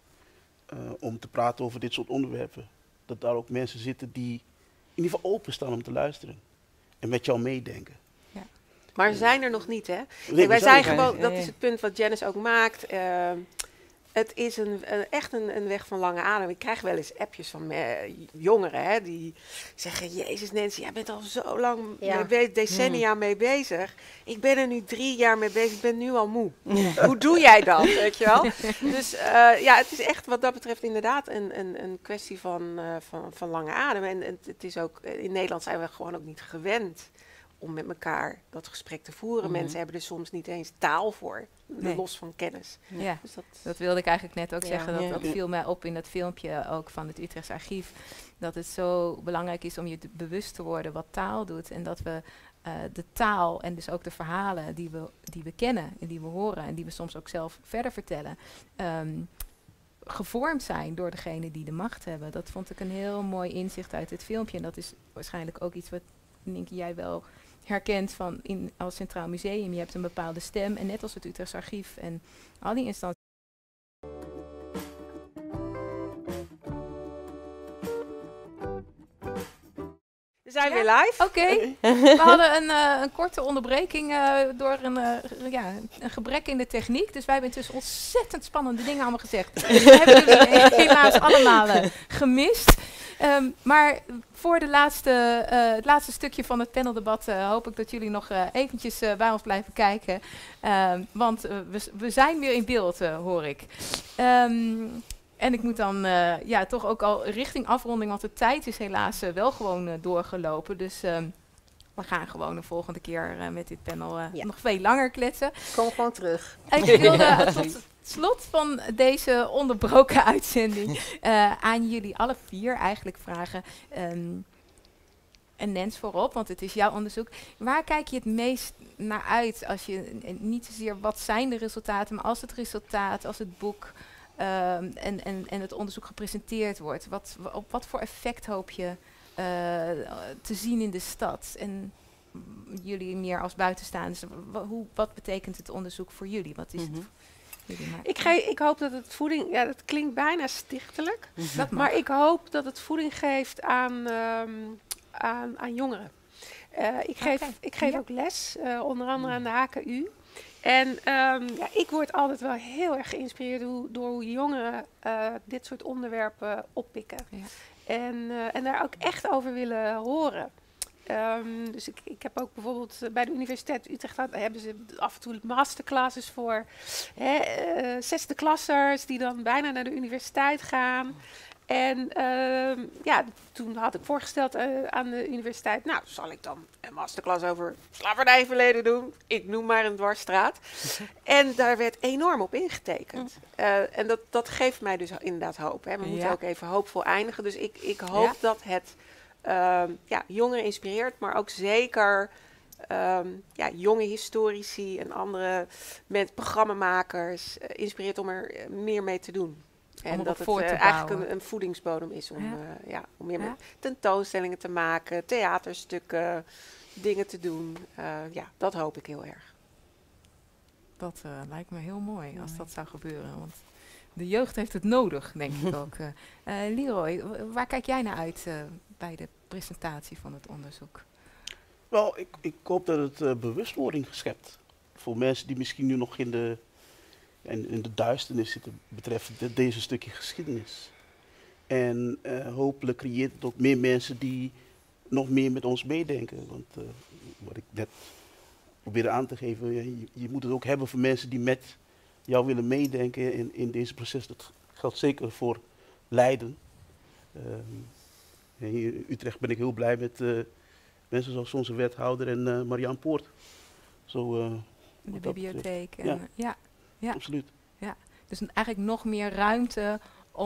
om te praten over dit soort onderwerpen, dat daar ook mensen zitten die in ieder geval openstaan om te luisteren en met jou meedenken. Ja. Maar ze zijn er nog niet, hè? Nee, wij zijn gewoon, dat is het punt wat Janice ook maakt. Het is echt een weg van lange adem. Ik krijg wel eens appjes van jongeren, hè, die zeggen, Jezus Nancy, jij bent al zo lang decennia mee bezig. Ik ben er nu 3 jaar mee bezig, ik ben nu al moe. Hoe doe jij dat, weet je wel? Dus het is echt wat dat betreft inderdaad een kwestie van lange adem. En het is ook, in Nederland zijn we gewoon ook niet gewend om met elkaar dat gesprek te voeren. Mensen hebben er soms niet eens taal voor, los van kennis. Ja, dus dat wilde ik eigenlijk net ook zeggen. Dat viel mij op in dat filmpje ook van het Utrechtse Archief. Dat het zo belangrijk is om je bewust te worden wat taal doet. En dat we de taal en dus ook de verhalen die we kennen en die we horen en die we soms ook zelf verder vertellen, gevormd zijn door degene die de macht hebben. Dat vond ik een heel mooi inzicht uit het filmpje. En dat is waarschijnlijk ook iets wat, denk jij, wel herkent als Centraal Museum. Je hebt een bepaalde stem en net als het Utrechtse Archief en al die instanties. We zijn weer live. Oké. We hadden een korte onderbreking door een gebrek in de techniek. Dus wij hebben intussen ontzettend spannende dingen allemaal gezegd. Dus we hebben jullie helaas allemaal gemist. Maar voor het laatste stukje van het paneldebat hoop ik dat jullie nog eventjes bij ons blijven kijken. Want we zijn weer in beeld, hoor ik. En ik moet dan toch ook al richting afronding, want de tijd is helaas wel gewoon doorgelopen. Dus we gaan gewoon de volgende keer met dit panel nog veel langer kletsen. Kom gewoon terug. Ik wilde tot slot van deze onderbroken uitzending aan jullie alle 4 eigenlijk vragen. En Nens voorop, want het is jouw onderzoek. Waar kijk je het meest naar uit als je niet zozeer wat zijn de resultaten, maar als het resultaat, als het boek en het onderzoek gepresenteerd wordt. Op wat voor effect hoop je te zien in de stad? En jullie meer als buitenstaanders, wat betekent het onderzoek voor jullie? Wat is het voor jullie? Ik hoop dat het voeding, dat klinkt bijna stichtelijk, maar ik hoop dat het voeding geeft aan jongeren. Ik geef ook les, onder andere aan de HKU. En ik word altijd wel heel erg geïnspireerd door hoe jongeren dit soort onderwerpen oppikken. Ja. En daar ook echt over willen horen. Dus ik heb ook bijvoorbeeld bij de Universiteit Utrecht hebben ze af en toe masterclasses voor 6e klassers die dan bijna naar de universiteit gaan. En toen had ik voorgesteld aan de universiteit, nou, zal ik dan een masterclass over slavernijverleden doen? Ik noem maar een dwarsstraat. En daar werd enorm op ingetekend. En dat geeft mij dus inderdaad hoop. Hè. We moeten ook even hoopvol eindigen. Dus ik hoop dat het jongeren inspireert, maar ook zeker jonge historici en andere programmamakers inspireert om er meer mee te doen. En dat het eigenlijk een voedingsbodem is om meer met tentoonstellingen te maken, theaterstukken, dingen te doen. Dat hoop ik heel erg. Dat lijkt me heel mooi als dat zou gebeuren. Want de jeugd heeft het nodig, denk ik ook. Leroy, waar kijk jij naar uit bij de presentatie van het onderzoek? Wel, ik hoop dat het bewustwording schept. Voor mensen die misschien nu nog in de duisternis zitten betreffend deze stukje geschiedenis. En hopelijk creëert het ook meer mensen die nog meer met ons meedenken. Want wat ik net probeerde aan te geven, je moet het ook hebben voor mensen die met jou willen meedenken in deze proces. Dat geldt zeker voor Leiden. Hier in Utrecht ben ik heel blij met mensen zoals onze wethouder en Marianne Poort. De bibliotheek. En, ja, absoluut. Ja. Dus eigenlijk nog meer ruimte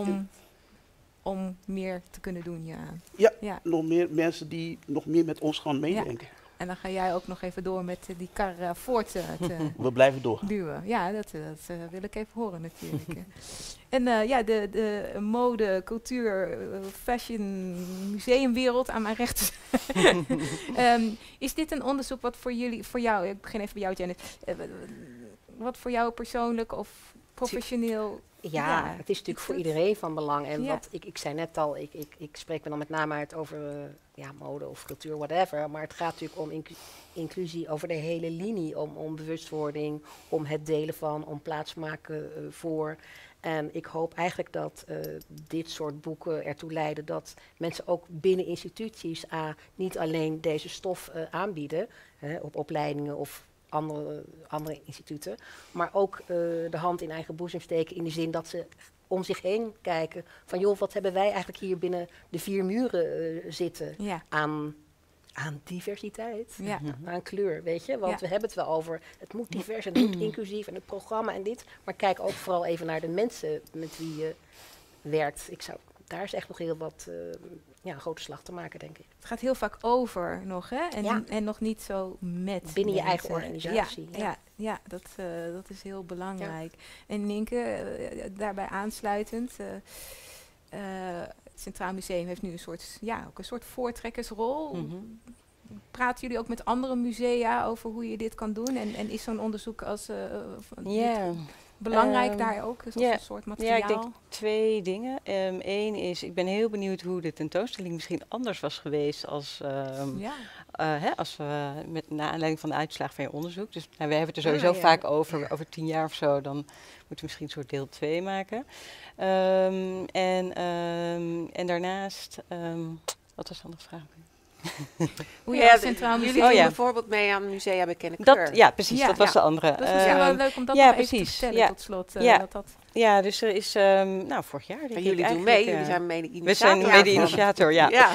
om meer te kunnen doen hieraan. Ja, nog meer mensen die nog meer met ons gaan meedenken. Ja. En dan ga jij ook nog even door met die kar voort te We blijven door. duwen. Ja, dat wil ik even horen natuurlijk. En de mode, cultuur, fashion, museumwereld aan mijn rechter. Is dit een onderzoek wat voor jou, ik begin even bij jou Janet, wat voor jou persoonlijk of professioneel... Ja, het is natuurlijk voor iedereen van belang. En wat ik zei net al, ik spreek me dan met name uit over mode of cultuur, whatever. Maar het gaat natuurlijk om inclusie over de hele linie. Om bewustwording, om het delen van, om plaatsmaken voor. En ik hoop eigenlijk dat dit soort boeken ertoe leiden dat mensen ook binnen instituties niet alleen deze stof aanbieden, op opleidingen of andere instituten, maar ook de hand in eigen boezem steken in de zin dat ze om zich heen kijken van joh, wat hebben wij eigenlijk hier binnen de 4 muren zitten aan diversiteit, aan kleur, weet je? Want we hebben het wel over, het moet divers en het moet inclusief en het programma en dit, maar kijk ook vooral even naar de mensen met wie je werkt. Daar is echt nog heel wat een grote slag te maken, denk ik. Het gaat heel vaak over nog, hè? En nog niet zo met binnen je mensen. eigen organisatie. Ja, dat is heel belangrijk. Ja. En Nienke, daarbij aansluitend, het Centraal Museum heeft nu ook een soort voortrekkersrol. Praten jullie ook met andere musea over hoe je dit kan doen? En is zo'n onderzoek als belangrijk daar ook? Is een soort materiaal? Ja, ik denk 2 dingen. 1 is, ik ben heel benieuwd hoe de tentoonstelling misschien anders was geweest als als we naar aanleiding van de uitslag van je onderzoek. Dus we hebben het er sowieso vaak over 10 jaar of zo. Dan moeten we misschien een soort deel 2 maken. En daarnaast, wat was de andere vraag? Hoe je als Centraal Museum... Jullie doen bijvoorbeeld mee aan Musea Bekende Kleur. Ja, precies. Dat was de andere. Dat is misschien wel leuk om dat nog even te vertellen tot slot. Ja, dus er is vorig jaar. En jullie doen mee, jullie zijn mede-initiator. We zijn mede-initiator, ja.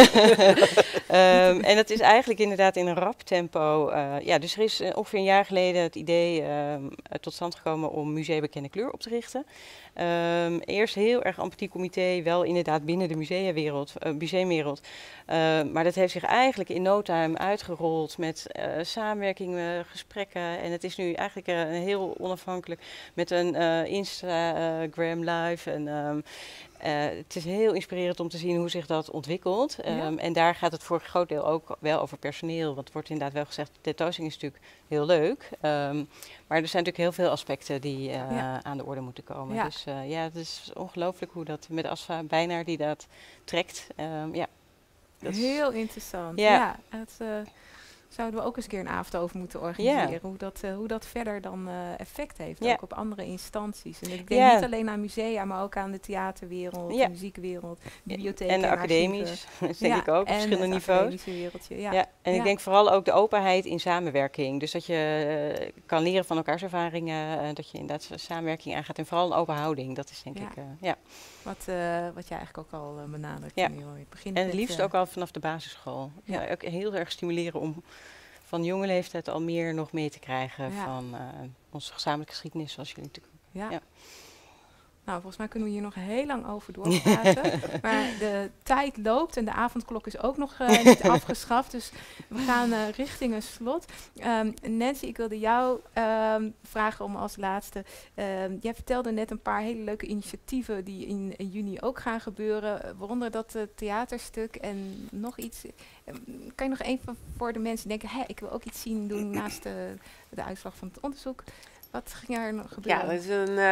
En dat is eigenlijk inderdaad in een rap tempo. Dus er is ongeveer een jaar geleden het idee tot stand gekomen om Musea Bekende Kleur op te richten. Eerst heel erg een petit comité, wel inderdaad binnen de museumwereld. Maar dat heeft zich eigenlijk in no time uitgerold met samenwerking, gesprekken. En het is nu eigenlijk heel onafhankelijk met een Instagram live. En het is heel inspirerend om te zien hoe zich dat ontwikkelt. En daar gaat het voor een groot deel ook wel over personeel. Want er wordt inderdaad wel gezegd, de tentoonstelling is natuurlijk heel leuk. Maar er zijn natuurlijk heel veel aspecten die aan de orde moeten komen. Dus het is ongelooflijk hoe dat met Asfa Bijnaar die dat trekt. Heel interessant. Ja, zouden we ook eens een keer een avond over moeten organiseren. Hoe dat verder dan effect heeft, ook op andere instanties. En ik denk niet alleen aan musea, maar ook aan de theaterwereld, de muziekwereld, bibliotheken en de academies, denk ik ook, op verschillende niveaus. En ik denk vooral ook de openheid in samenwerking. Dus dat je kan leren van elkaars ervaringen, dat je inderdaad samenwerking aangaat en vooral een open houding. Dat is denk ik, Wat jij eigenlijk ook al benadrukt. En het liefst ook al vanaf de basisschool. Ja, ook heel erg stimuleren om van jonge leeftijd al meer nog mee te krijgen van onze gezamenlijke geschiedenis, zoals jullie natuurlijk. Ja. Nou, volgens mij kunnen we hier nog heel lang over doorpraten. Maar de tijd loopt en de avondklok is ook nog niet afgeschaft. Dus we gaan richting een slot. Nancy, ik wilde jou vragen om als laatste. Jij vertelde net een paar hele leuke initiatieven die in juni ook gaan gebeuren. Waaronder dat theaterstuk en nog iets. Kan je nog even voor de mensen denken, ik wil ook iets zien doen naast de uitslag van het onderzoek. Wat ging er nog Ja, gebeuren? dat is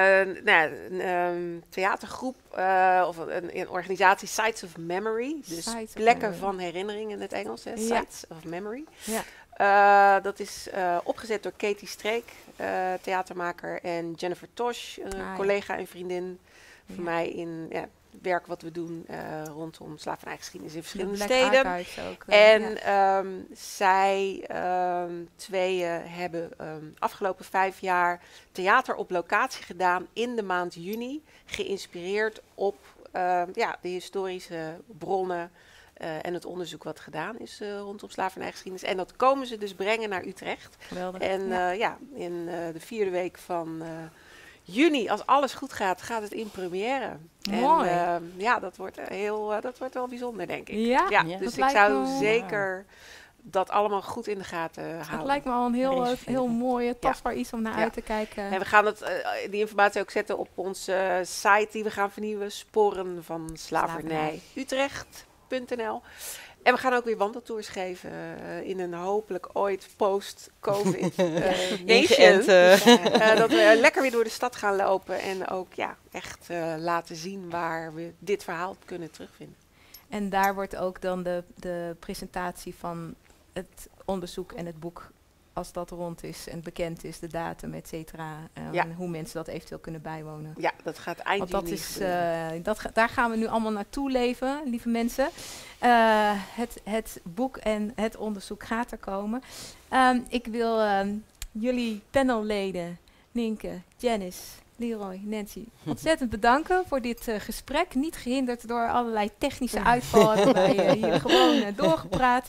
een theatergroep of een organisatie, Sites of Memory. Dus Sites of plekken Memory. van herinnering in het Engels, hè? Ja. Sites of Memory. Ja. Dat is opgezet door Katie Streek, theatermaker, en Jennifer Tosh, ja. collega en vriendin van Ja. mij in het werk wat we doen rondom slavernijgeschiedenis in De verschillende Black steden. Archives ook. En ja. zij tweeën hebben afgelopen 5 jaar theater op locatie gedaan in de maand juni. Geïnspireerd op de historische bronnen en het onderzoek wat gedaan is rondom slavernijgeschiedenis. En dat komen ze dus brengen naar Utrecht. Geweldig. En ja. in de 4e week van juni, als alles goed gaat, gaat het in première. Mooi. En dat wordt wel bijzonder, denk ik. Ja, Ja. Dus dat ik lijkt zou me- dat dat allemaal goed in de gaten houden. Het lijkt me al een heel Reserveren. mooie, tastbaar iets om naar Ja. uit te kijken. En we gaan die informatie ook zetten op onze site die we gaan vernieuwen. Sporen van Slavernij. Utrecht.nl. En we gaan ook weer wandeltours geven in een hopelijk ooit post-COVID nation. Ingeënt. Dat we lekker weer door de stad gaan lopen en ook echt laten zien waar we dit verhaal kunnen terugvinden. En daar wordt ook dan de presentatie van het onderzoek en het boek, als dat rond is en bekend is, de datum, et cetera. Ja. En hoe mensen dat eventueel kunnen bijwonen. Ja, dat gaat eind Want dat juni is, gebeuren. daar gaan we nu allemaal naartoe leven, lieve mensen. Het boek en het onderzoek gaat er komen. Ik wil jullie panelleden, Nienke, Janice, Leroy, Nancy, ontzettend bedanken voor dit gesprek. Niet gehinderd door allerlei technische uitvallen, hebben wij hier gewoon doorgepraat.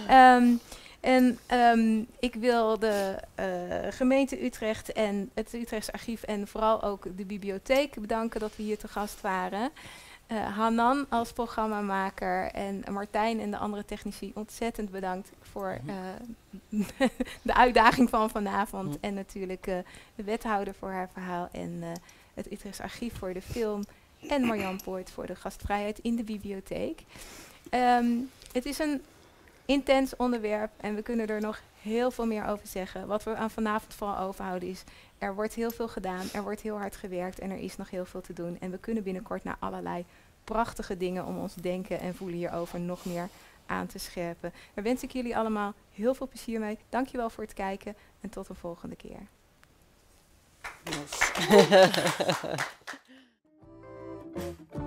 Ik wil de gemeente Utrecht en het Utrechtse Archief en vooral ook de bibliotheek bedanken dat we hier te gast waren. Hanan als programmamaker en Martijn en de andere technici ontzettend bedankt voor de uitdaging van vanavond. En natuurlijk de wethouder voor haar verhaal en het Utrechtse Archief voor de film. En Marjan Poort voor de gastvrijheid in de bibliotheek. Het is een intens onderwerp en we kunnen er nog heel veel meer over zeggen. Wat we aan vanavond vooral overhouden is, er wordt heel veel gedaan, er wordt heel hard gewerkt en er is nog heel veel te doen. En we kunnen binnenkort naar allerlei prachtige dingen om ons denken en voelen hierover nog meer aan te scherpen. Daar wens ik jullie allemaal heel veel plezier mee. Dankjewel voor het kijken en tot een volgende keer. Yes.